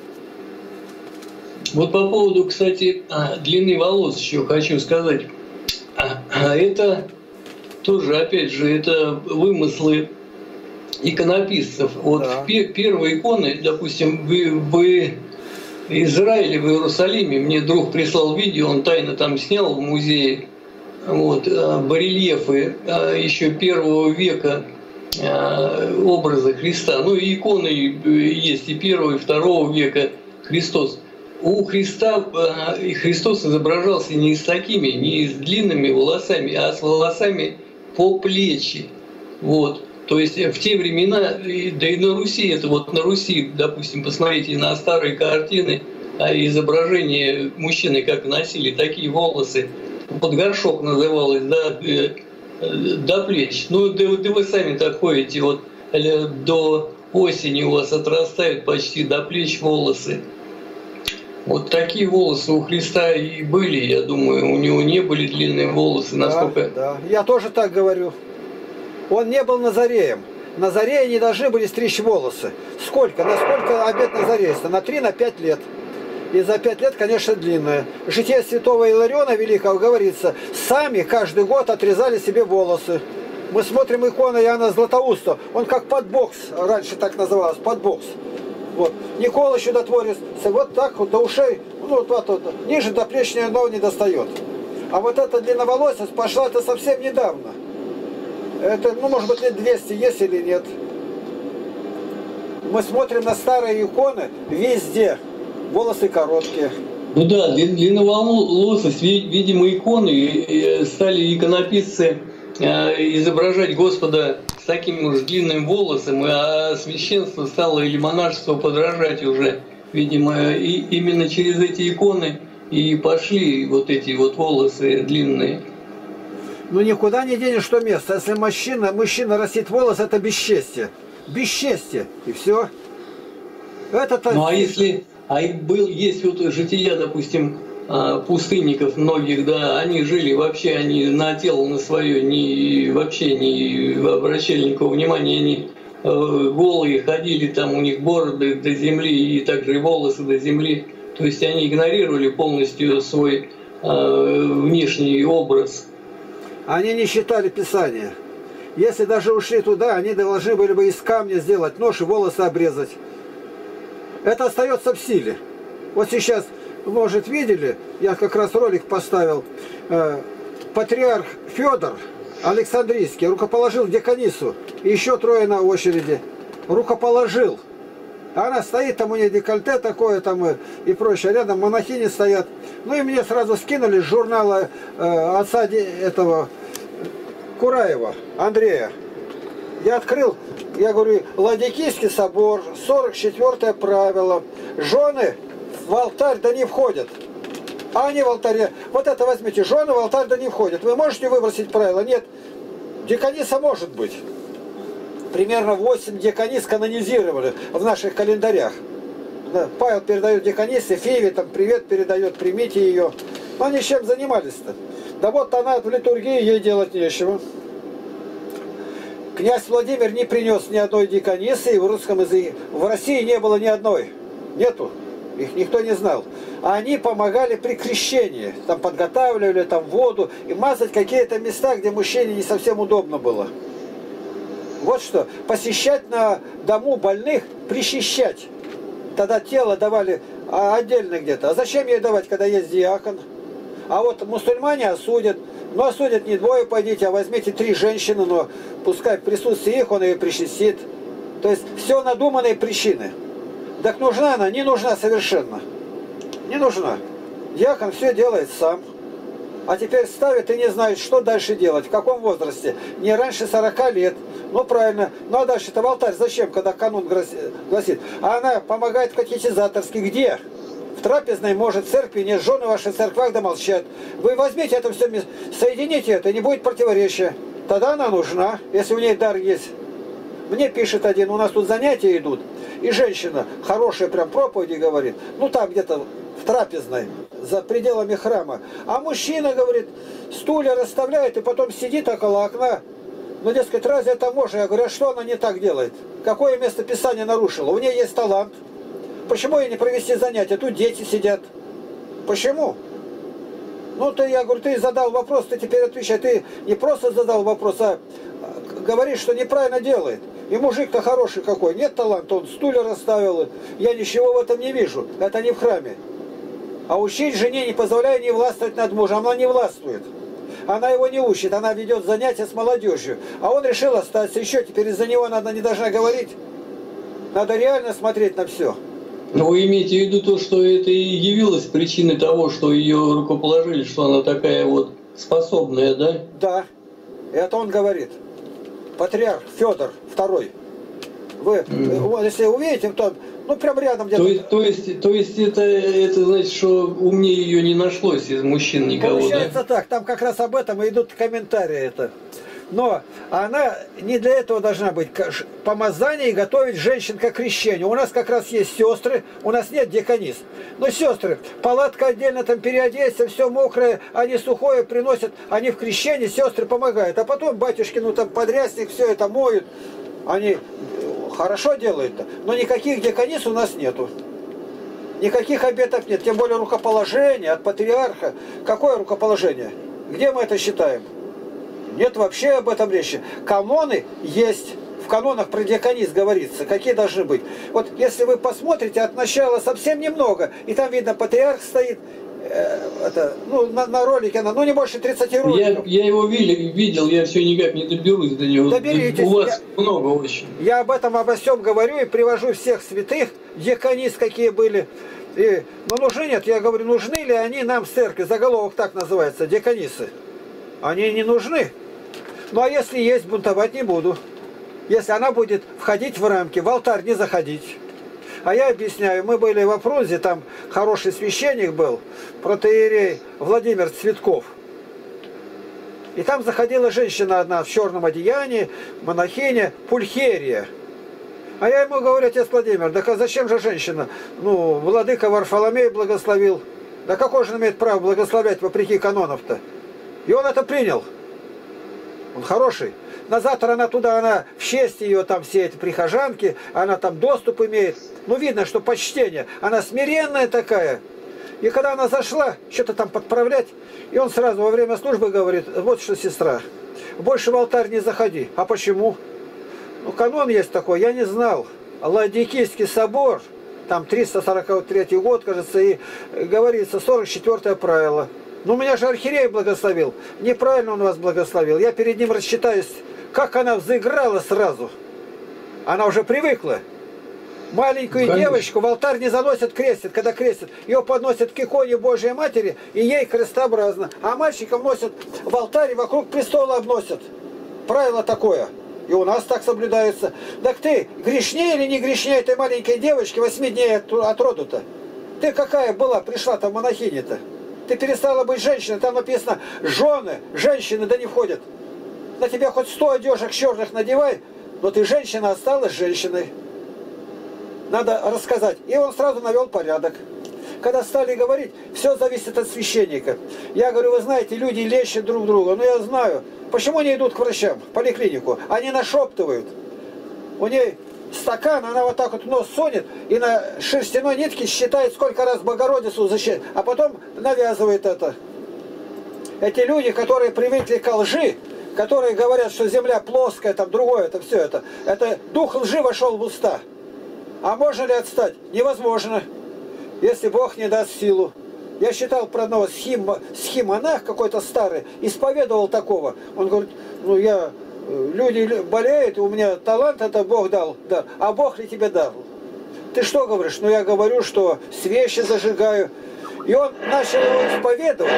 Вот по поводу, кстати, длины волос еще хочу сказать. Это тоже, опять же, это вымыслы иконописцев. Вот да. Первые иконы, допустим, в, в Израиле, в Иерусалиме, мне друг прислал видео, он тайно там снял в музее, вот, барельефы еще первого века, образа Христа. Ну и иконы есть и первого, и второго века Христос. У Христа и Христос изображался не с такими, не с длинными волосами, а с волосами по плечи. Вот. То есть в те времена, да и на Руси, это вот на Руси, допустим, посмотрите на старые картины, а изображение мужчины, как носили такие волосы, под горшок называлось, да, до плеч. Ну, да, да вы сами так ходите, вот до осени у вас отрастают почти до плеч волосы. Вот такие волосы у Христа и были, я думаю, у него не были длинные волосы, насколько... Да, да. Я тоже так говорю. Он не был Назареем. Назареи не должны были стричь волосы. Сколько? Насколько обет Назарейства? На три, на пять лет. И за пять лет, конечно, длинное. Житие святого Илариона Великого говорится, сами каждый год отрезали себе волосы. Мы смотрим икону Иоанна Златоуста. Он как подбокс, раньше так называлось, подбокс. Вот. Никола Чудотворец, вот так вот до ушей, ну вот, вот, вот ниже до плеч ни одного не достает. А вот эта длинноволосость пошла это совсем недавно. Это, ну, может быть, лет двести есть или нет. Мы смотрим на старые иконы везде. Волосы короткие. Ну да, длинноволосость, видимо, иконы стали иконописцы изображать Господа с таким уж длинным волосом, а священство стало или монашество подражать уже, видимо, и именно через эти иконы и пошли вот эти вот волосы длинные. Ну никуда не денешь, что место. Если мужчина, мужчина растит волос, это бесчестие. Бесчестие. И все. Это так. Ну а если... А был, есть вот жития, допустим, пустынников многих, да, они жили вообще, они на тело на свое не, вообще не обращали никакого внимания, они голые ходили, там у них бороды до земли и также и волосы до земли. То есть они игнорировали полностью свой внешний образ. Они не считали Писание. Если даже ушли туда, они должны были бы из камня сделать нож и волосы обрезать. Это остается в силе. Вот сейчас, может, видели, я как раз ролик поставил, э, патриарх Федор Александрийский рукоположил деканису, и еще трое на очереди. Рукоположил. Она стоит, там у нее декольте такое, там и, и прочее, рядом монахини стоят. Ну и мне сразу скинули с журнала э, отца этого Кураева, Андрея. Я открыл, я говорю, Ладикийский собор, сорок четвёртое правило. Жены в алтарь да не входят. А они в алтаре, вот это возьмите, жены в алтарь да не входят. Вы можете выбросить правила? Нет. Деканиса может быть. Примерно восемь деканис канонизировали в наших календарях. Павел передает деканисе, Феве там привет передает, примите ее. Но они чем занимались-то? Да вот она в литургии, ей делать нечего. Князь Владимир не принес ни одной деканисы, и в русском языке, в России не было ни одной. Нету. Их никто не знал. А они помогали при крещении. Там подготавливали там воду и мазать какие-то места, где мужчине не совсем удобно было. Вот что. Посещать на дому больных, причащать. Тогда тело давали отдельно где-то. А зачем ей давать, когда есть диакон? А вот мусульмане осудят. Ну, осудят не двое, пойдите, а возьмите три женщины, но пускай в присутствии их он ее причастит. То есть все надуманные причины. Так нужна она? Не нужна совершенно. Не нужна. Диакон все делает сам. А теперь ставит и не знает, что дальше делать, в каком возрасте. Не раньше сорока лет. Ну, правильно. Ну, а дальше-то в алтарь зачем, когда канун гласит? А она помогает в катехизаторской. Где? В трапезной, может, в церкви нет. Жены ваши в церквах да молчат. Вы возьмите это все, соедините это, не будет противоречия. Тогда она нужна, если у нее дар есть. Мне пишет один, у нас тут занятия идут, и женщина хорошая прям проповеди говорит, ну там где-то в трапезной, за пределами храма. А мужчина, говорит, стулья расставляет и потом сидит около окна. Ну, дескать, разве это можно? Я говорю, а что она не так делает? Какое место Писания нарушила? У нее есть талант. Почему ей не провести занятия? Тут дети сидят. Почему? Ну, ты, я говорю, ты задал вопрос, ты теперь отвечай. Ты не просто задал вопрос, а говоришь, что неправильно делает. И мужик-то хороший какой, нет таланта, он стулья расставил. Я ничего в этом не вижу. Это не в храме. А учить жене не позволяя не властвовать над мужем. Она не властвует. Она его не учит, она ведет занятия с молодежью. А он решил остаться. Еще теперь из-за него надо не должна говорить. Надо реально смотреть на все. Но вы имеете в виду то, что это и явилось причиной того, что ее рукоположили, что она такая вот способная, да? Да. Это он говорит. Патриарх Федор второй. Вы, mm. если увидите, то, ну, прям рядом где-то. То есть, то есть, то есть это, это значит, что умнее ее не нашлось из мужчин никого, Получается да? так, там как раз об этом и идут комментарии это. Но она не для этого должна быть помазание и готовить женщин к крещению. У нас как раз есть сестры, у нас нет деканис. Но сестры, палатка отдельно там переодеться, все мокрое, они сухое приносят, они в крещении, сестры помогают. А потом батюшки, ну там подрясник, все это моют. Они хорошо делают-то, но никаких деканис у нас нету. Никаких обетов нет, тем более рукоположение от патриарха. Какое рукоположение? Где мы это считаем? Нет вообще об этом речи. Каноны есть. В канонах про деканис говорится. Какие должны быть. Вот если вы посмотрите, от начала совсем немного. И там видно, патриарх стоит. Э, это, ну, на, на ролике, ну не больше тридцати роликов. Я, я его видел, видел, я все никак не доберусь до него. Доберитесь. У вас я, много очень. Я об этом, обо всем говорю и привожу всех святых. Деканис какие были. И, ну нужны нет. Я говорю, нужны ли они нам в церкви? Заголовок так называется. Деканисы. Они не нужны. Ну а если есть, бунтовать не буду. Если она будет входить в рамки, в алтарь не заходить. А я объясняю, мы были в Фрунзе, там хороший священник был, протоиерей Владимир Цветков. И там заходила женщина одна в черном одеянии, монахиня, Пульхерия. А я ему говорю, отец Владимир, да зачем же женщина? Ну, владыка Варфоломей благословил. Да какой же он имеет право благословлять вопреки канонов-то? И он это принял. Он хороший. На завтра она туда, она в честь ее, там все эти прихожанки, она там доступ имеет. Ну, видно, что почтение. Она смиренная такая. И когда она зашла, что-то там подправлять, и он сразу во время службы говорит, вот что, сестра, больше в алтарь не заходи. А почему? Ну, канон есть такой, я не знал. Ладикийский собор, там триста сорок третий год, кажется, и говорится, сорок четвёртое правило. Ну, меня же архиерей благословил. Неправильно он вас благословил. Я перед ним рассчитаюсь, как она взыграла сразу. Она уже привыкла. Маленькую Конечно. девочку в алтарь не заносят, крестят. Когда крестят, ее подносят к иконе Божьей Матери, и ей крестообразно. А мальчиков носят в алтарь и вокруг престола обносят. Правило такое. И у нас так соблюдается. Так ты грешнее или не грешнее этой маленькой девочки восьми дней от, от роду-то? Ты какая была, пришла там монахиня-то? Ты перестала быть женщиной. Там написано, жены, женщины, да не входят. На тебя хоть сто одежек черных надевай, но ты женщина, осталась женщиной. Надо рассказать. И он сразу навел порядок. Когда стали говорить, все зависит от священника. Я говорю, вы знаете, люди лещут друг друга. Но я знаю, почему они идут к врачам, в поликлинику. Они нашептывают. У нее стакан, она вот так вот нос сунет и на шерстяной нитке считает, сколько раз Богородицу защищает, а потом навязывает это. Эти люди, которые привыкли к лжи, которые говорят, что земля плоская, там другое, это все это. Это дух лжи вошел в уста. А можно ли отстать? Невозможно, если Бог не даст силу. Я считал про одного схим, схимонах какой-то старый, исповедовал такого. Он говорит, ну я, люди болеют, у меня талант, это Бог дал, да. А Бог ли тебе дал? Ты что говоришь? Ну я говорю, что свечи зажигаю. И он начал его исповедовать.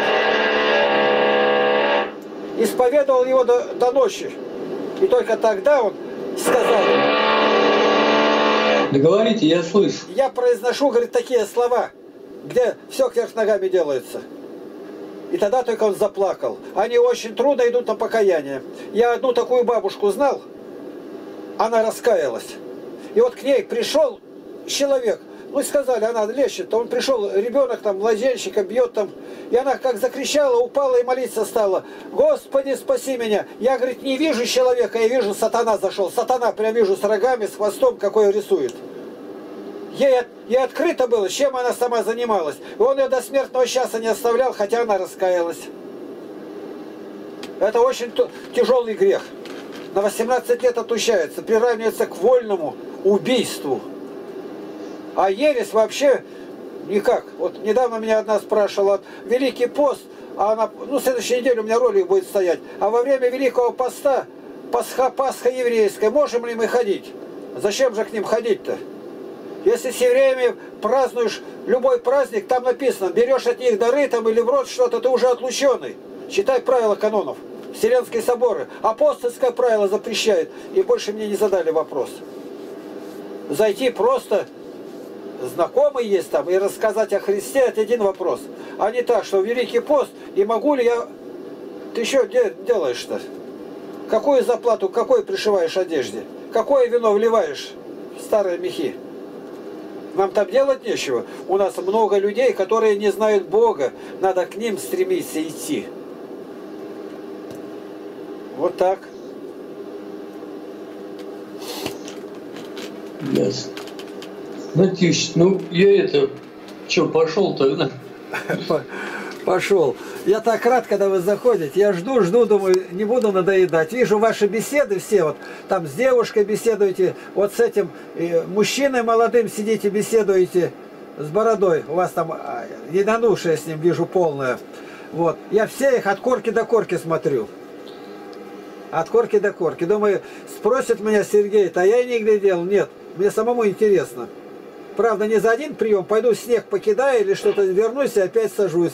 Исповедовал его до, до ночи. И только тогда он сказал, да говорите, я слышу. Я произношу, говорит, такие слова, где все кверх ногами делается. И тогда только он заплакал. Они очень трудно идут на покаяние. Я одну такую бабушку знал, она раскаялась. И вот к ней пришел человек, ну и сказали, она лечит, он пришел, ребенок там, младенчика бьет там, и она как закричала, упала и молиться стала. Господи, спаси меня. Я, говорит, не вижу человека, я вижу, сатана зашел. Сатана прям вижу с рогами, с хвостом, какой рисует. Ей, ей открыто было, чем она сама занималась. И он ее до смертного часа не оставлял, хотя она раскаялась. Это очень тяжелый грех. На восемнадцать лет отучается, приравнивается к вольному убийству. А ересь вообще никак. Вот недавно меня одна спрашивала, Великий пост, а она, ну, в следующей неделе у меня ролик будет стоять, а во время Великого поста, Пасха, Пасха еврейская, можем ли мы ходить? Зачем же к ним ходить-то? Если с евреями празднуешь любой праздник, там написано, берешь от них дары там или в рот что-то, ты уже отлученный. Читай правила канонов. Вселенские соборы. Апостольское правило запрещает. И больше мне не задали вопрос. Зайти просто, знакомый есть там, и рассказать о Христе, это один вопрос. А не так, что Великий пост, и могу ли я... Ты что делаешь-то? Какую заплату, какой пришиваешь одежде? Какое вино вливаешь в старые мехи? Нам там делать нечего. У нас много людей, которые не знают Бога. Надо к ним стремиться идти. Вот так. Ясно. Ну, Тиш, ну я это... Че, пошел тогда? Пошел. Я так рад, когда вы заходите. Я жду, жду, думаю, не буду надоедать. Вижу ваши беседы все, вот там с девушкой беседуете, вот с этим э, мужчиной молодым сидите, беседуете, с бородой. У вас там э, единодушие с ним, вижу, полное. Вот. Я все их от корки до корки смотрю. От корки до корки. Думаю, спросит меня Сергей, а я и не глядел. Нет, мне самому интересно. Правда, не за один прием. Пойду снег покидаю или что-то вернусь и опять сажусь.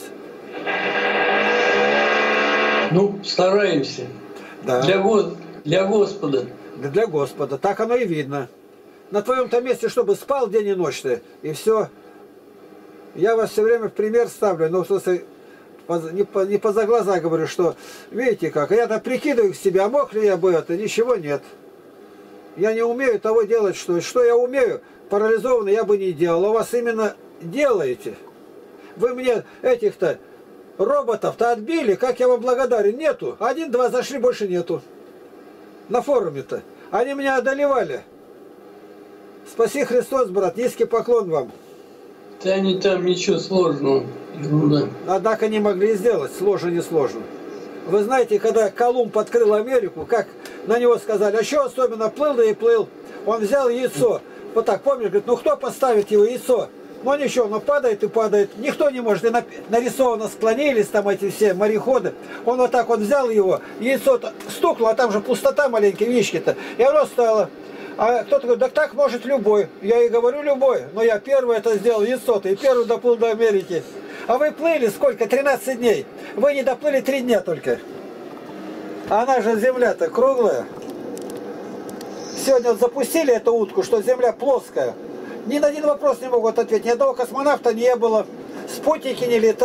Ну, стараемся. Да. Для, для Господа. Для Господа. Так оно и видно. На твоем-то месте, чтобы спал день и ночь ты, и все. Я вас все время в пример ставлю. Но в смысле, не по, не поза глаза говорю, что, видите как, я-то прикидываю к себе, а мог ли я бы это? Ничего нет. Я не умею того делать, что, что я умею, парализованно я бы не делал. А у вас именно делаете. Вы мне этих-то роботов-то отбили, как я вам благодарен? Нету. Один-два зашли, больше нету. На форуме-то. Они меня одолевали. Спаси Христос, брат, низкий поклон вам. Да они там ничего сложного. Ерунда. Однако не могли сделать, сложно не сложно. Вы знаете, когда Колумб открыл Америку, как на него сказали, а что особенно, плыл да и плыл. Он взял яйцо, вот так, помнишь, говорит, ну кто поставит его яйцо? Ну ничего, но падает и падает. Никто не может. И нарисованно склонились там эти все мореходы. Он вот так вот взял его, яйцо стукнуло, а там же пустота маленькая, вишки-то. И оно стало. А кто-то говорит, да так может любой. Я и говорю любой, но я первый это сделал, яйцо-то, и первый доплыл до Америки. А вы плыли сколько? тринадцать дней. Вы не доплыли три дня только. А она же земля-то круглая. Сегодня вот запустили эту утку, что земля плоская. Ни на один вопрос не могут ответить. Ни одного космонавта не было. Спутники не летают.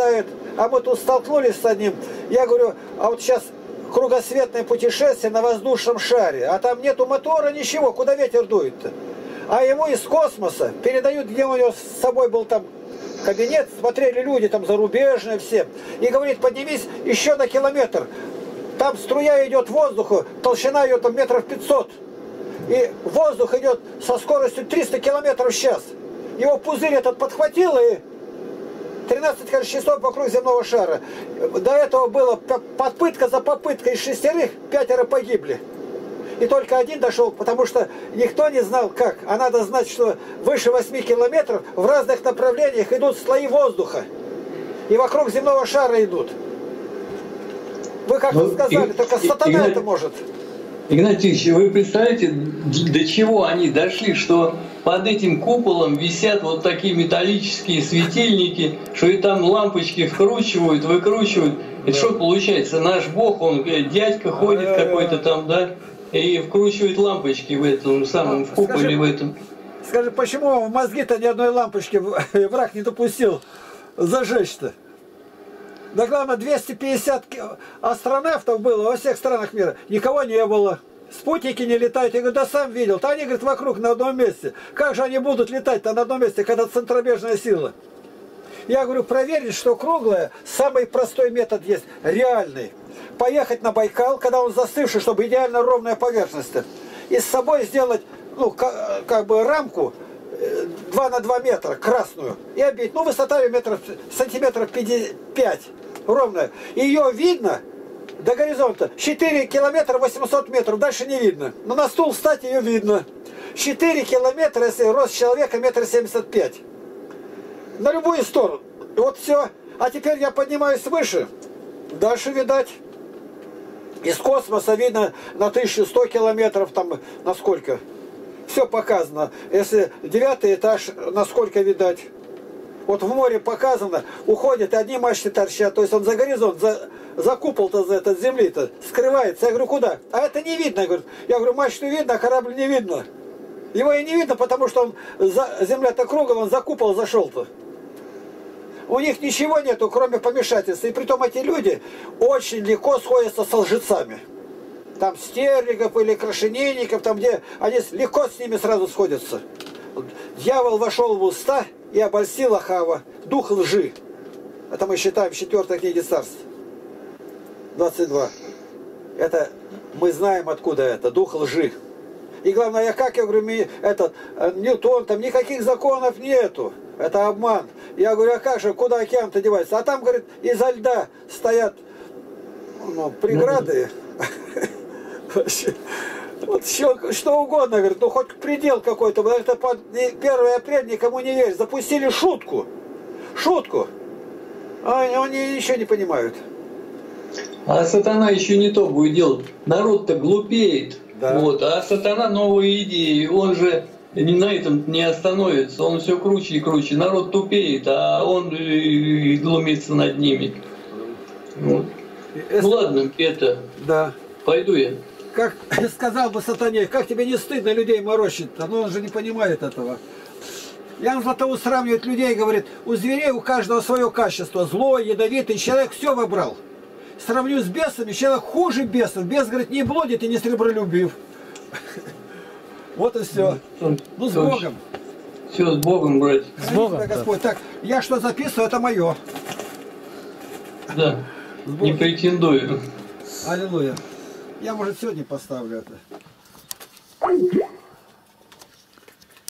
А мы тут столкнулись с одним. Я говорю, а вот сейчас кругосветное путешествие на воздушном шаре, а там нету мотора, ничего, куда ветер дует-то? А ему из космоса передают, где у него с собой был там кабинет, смотрели люди там зарубежные все, и говорит, поднимись еще на километр. Там струя идет воздуха, толщина ее там метров пятьсот. И воздух идет со скоростью триста километров в час. Его пузырь этот подхватил и тринадцать часов вокруг земного шара. До этого была попытка за попыткой, из шестерых пятеро погибли. И только один дошел, потому что никто не знал как. А надо знать, что выше восьми километров в разных направлениях идут слои воздуха. И вокруг земного шара идут. Вы как-то Ну, сказали, и- только и- сатана Игнат- это может. Игнатий Ильич, вы представляете, до чего они дошли, что под этим куполом висят вот такие металлические светильники, что и там лампочки вкручивают, выкручивают. Это что получается? Наш Бог, он э, дядька ходит Э. какой-то там, да, и вкручивает лампочки в этом самом, в куполе Скажи- в этом. Скажи, почему в мозги-то ни одной лампочки враг не допустил зажечь-то? Да главное, двести пятьдесят ки- астронавтов было во всех странах мира. Никого не было. Спутники не летают. Я говорю, да сам видел. То они, говорят, вокруг на одном месте. Как же они будут летать-то на одном месте, когда центробежная сила? Я говорю, проверить, что круглое, самый простой метод есть, реальный. Поехать на Байкал, когда он застывший, чтобы идеально ровная поверхность. И с собой сделать, ну, как, как бы рамку э, два на два метра, красную. И обить. Ну, высота ее метров, сантиметров пятьдесят пять, ровная. И ее видно до горизонта. четыре километра восемьсот метров, дальше не видно. Но на стул встать ее видно. четыре километра, если рост человека метр семьдесят пять. На любую сторону. И вот все. А теперь я поднимаюсь выше. Дальше, видать, из космоса видно на тысячу сто километров, там, на сколько. Все показано. Если девятый этаж, насколько видать. Вот в море показано, уходит, и одни мачты торчат. То есть он за горизонт, за, за купол-то, за этот земли-то скрывается. Я говорю, куда? А это не видно. Я говорю, я говорю, мачту видно, а корабль не видно. Его и не видно, потому что он за, земля-то кругом, он за купол зашел-то. У них ничего нету, кроме помешательства. И притом эти люди очень легко сходятся с лжецами. Там Стерлигов или Крашенинников, там где они легко с ними сразу сходятся. Дьявол вошел в уста и обольстил Ахава. Дух лжи. Это мы считаем в четвертой книге Царств. двадцать два. Это мы знаем, откуда это. Дух лжи. И главное, я как, я говорю, ми- этот Ньютон, там никаких законов нету. Это обман. Я говорю, а как же, куда океан-то девается? А там, говорит, изо льда стоят ну, преграды. Вообще, вот что, что угодно, говорит, ну хоть предел какой-то. Это под первое апреля никому не верит. Запустили шутку. Шутку. А они ничего не понимают. А сатана еще не то будет делать. Народ-то глупеет. Да. Вот. А сатана новые идеи. Он же не на этом не остановится. Он все круче и круче. Народ тупеет, а он и глумится над ними. Вот. Ну ладно, это. Да. Пойду я. Как сказал бы сатане, как тебе не стыдно людей морочить-то? Но он же не понимает этого. Ян Златоуст сравнивает людей и говорит, у зверей у каждого свое качество. Злой, ядовитый, человек все выбрал. Сравню с бесами, человек хуже бесов. Бес, говорит, не блудит и не сребролюбив. Вот и все. Ну, с Богом. Все, с Богом, брать. С Богом. Храни тебя Господь. Так, я что записываю, это мое. Да. С Не Богом. претендую. Аллилуйя. Я, может, сегодня поставлю это.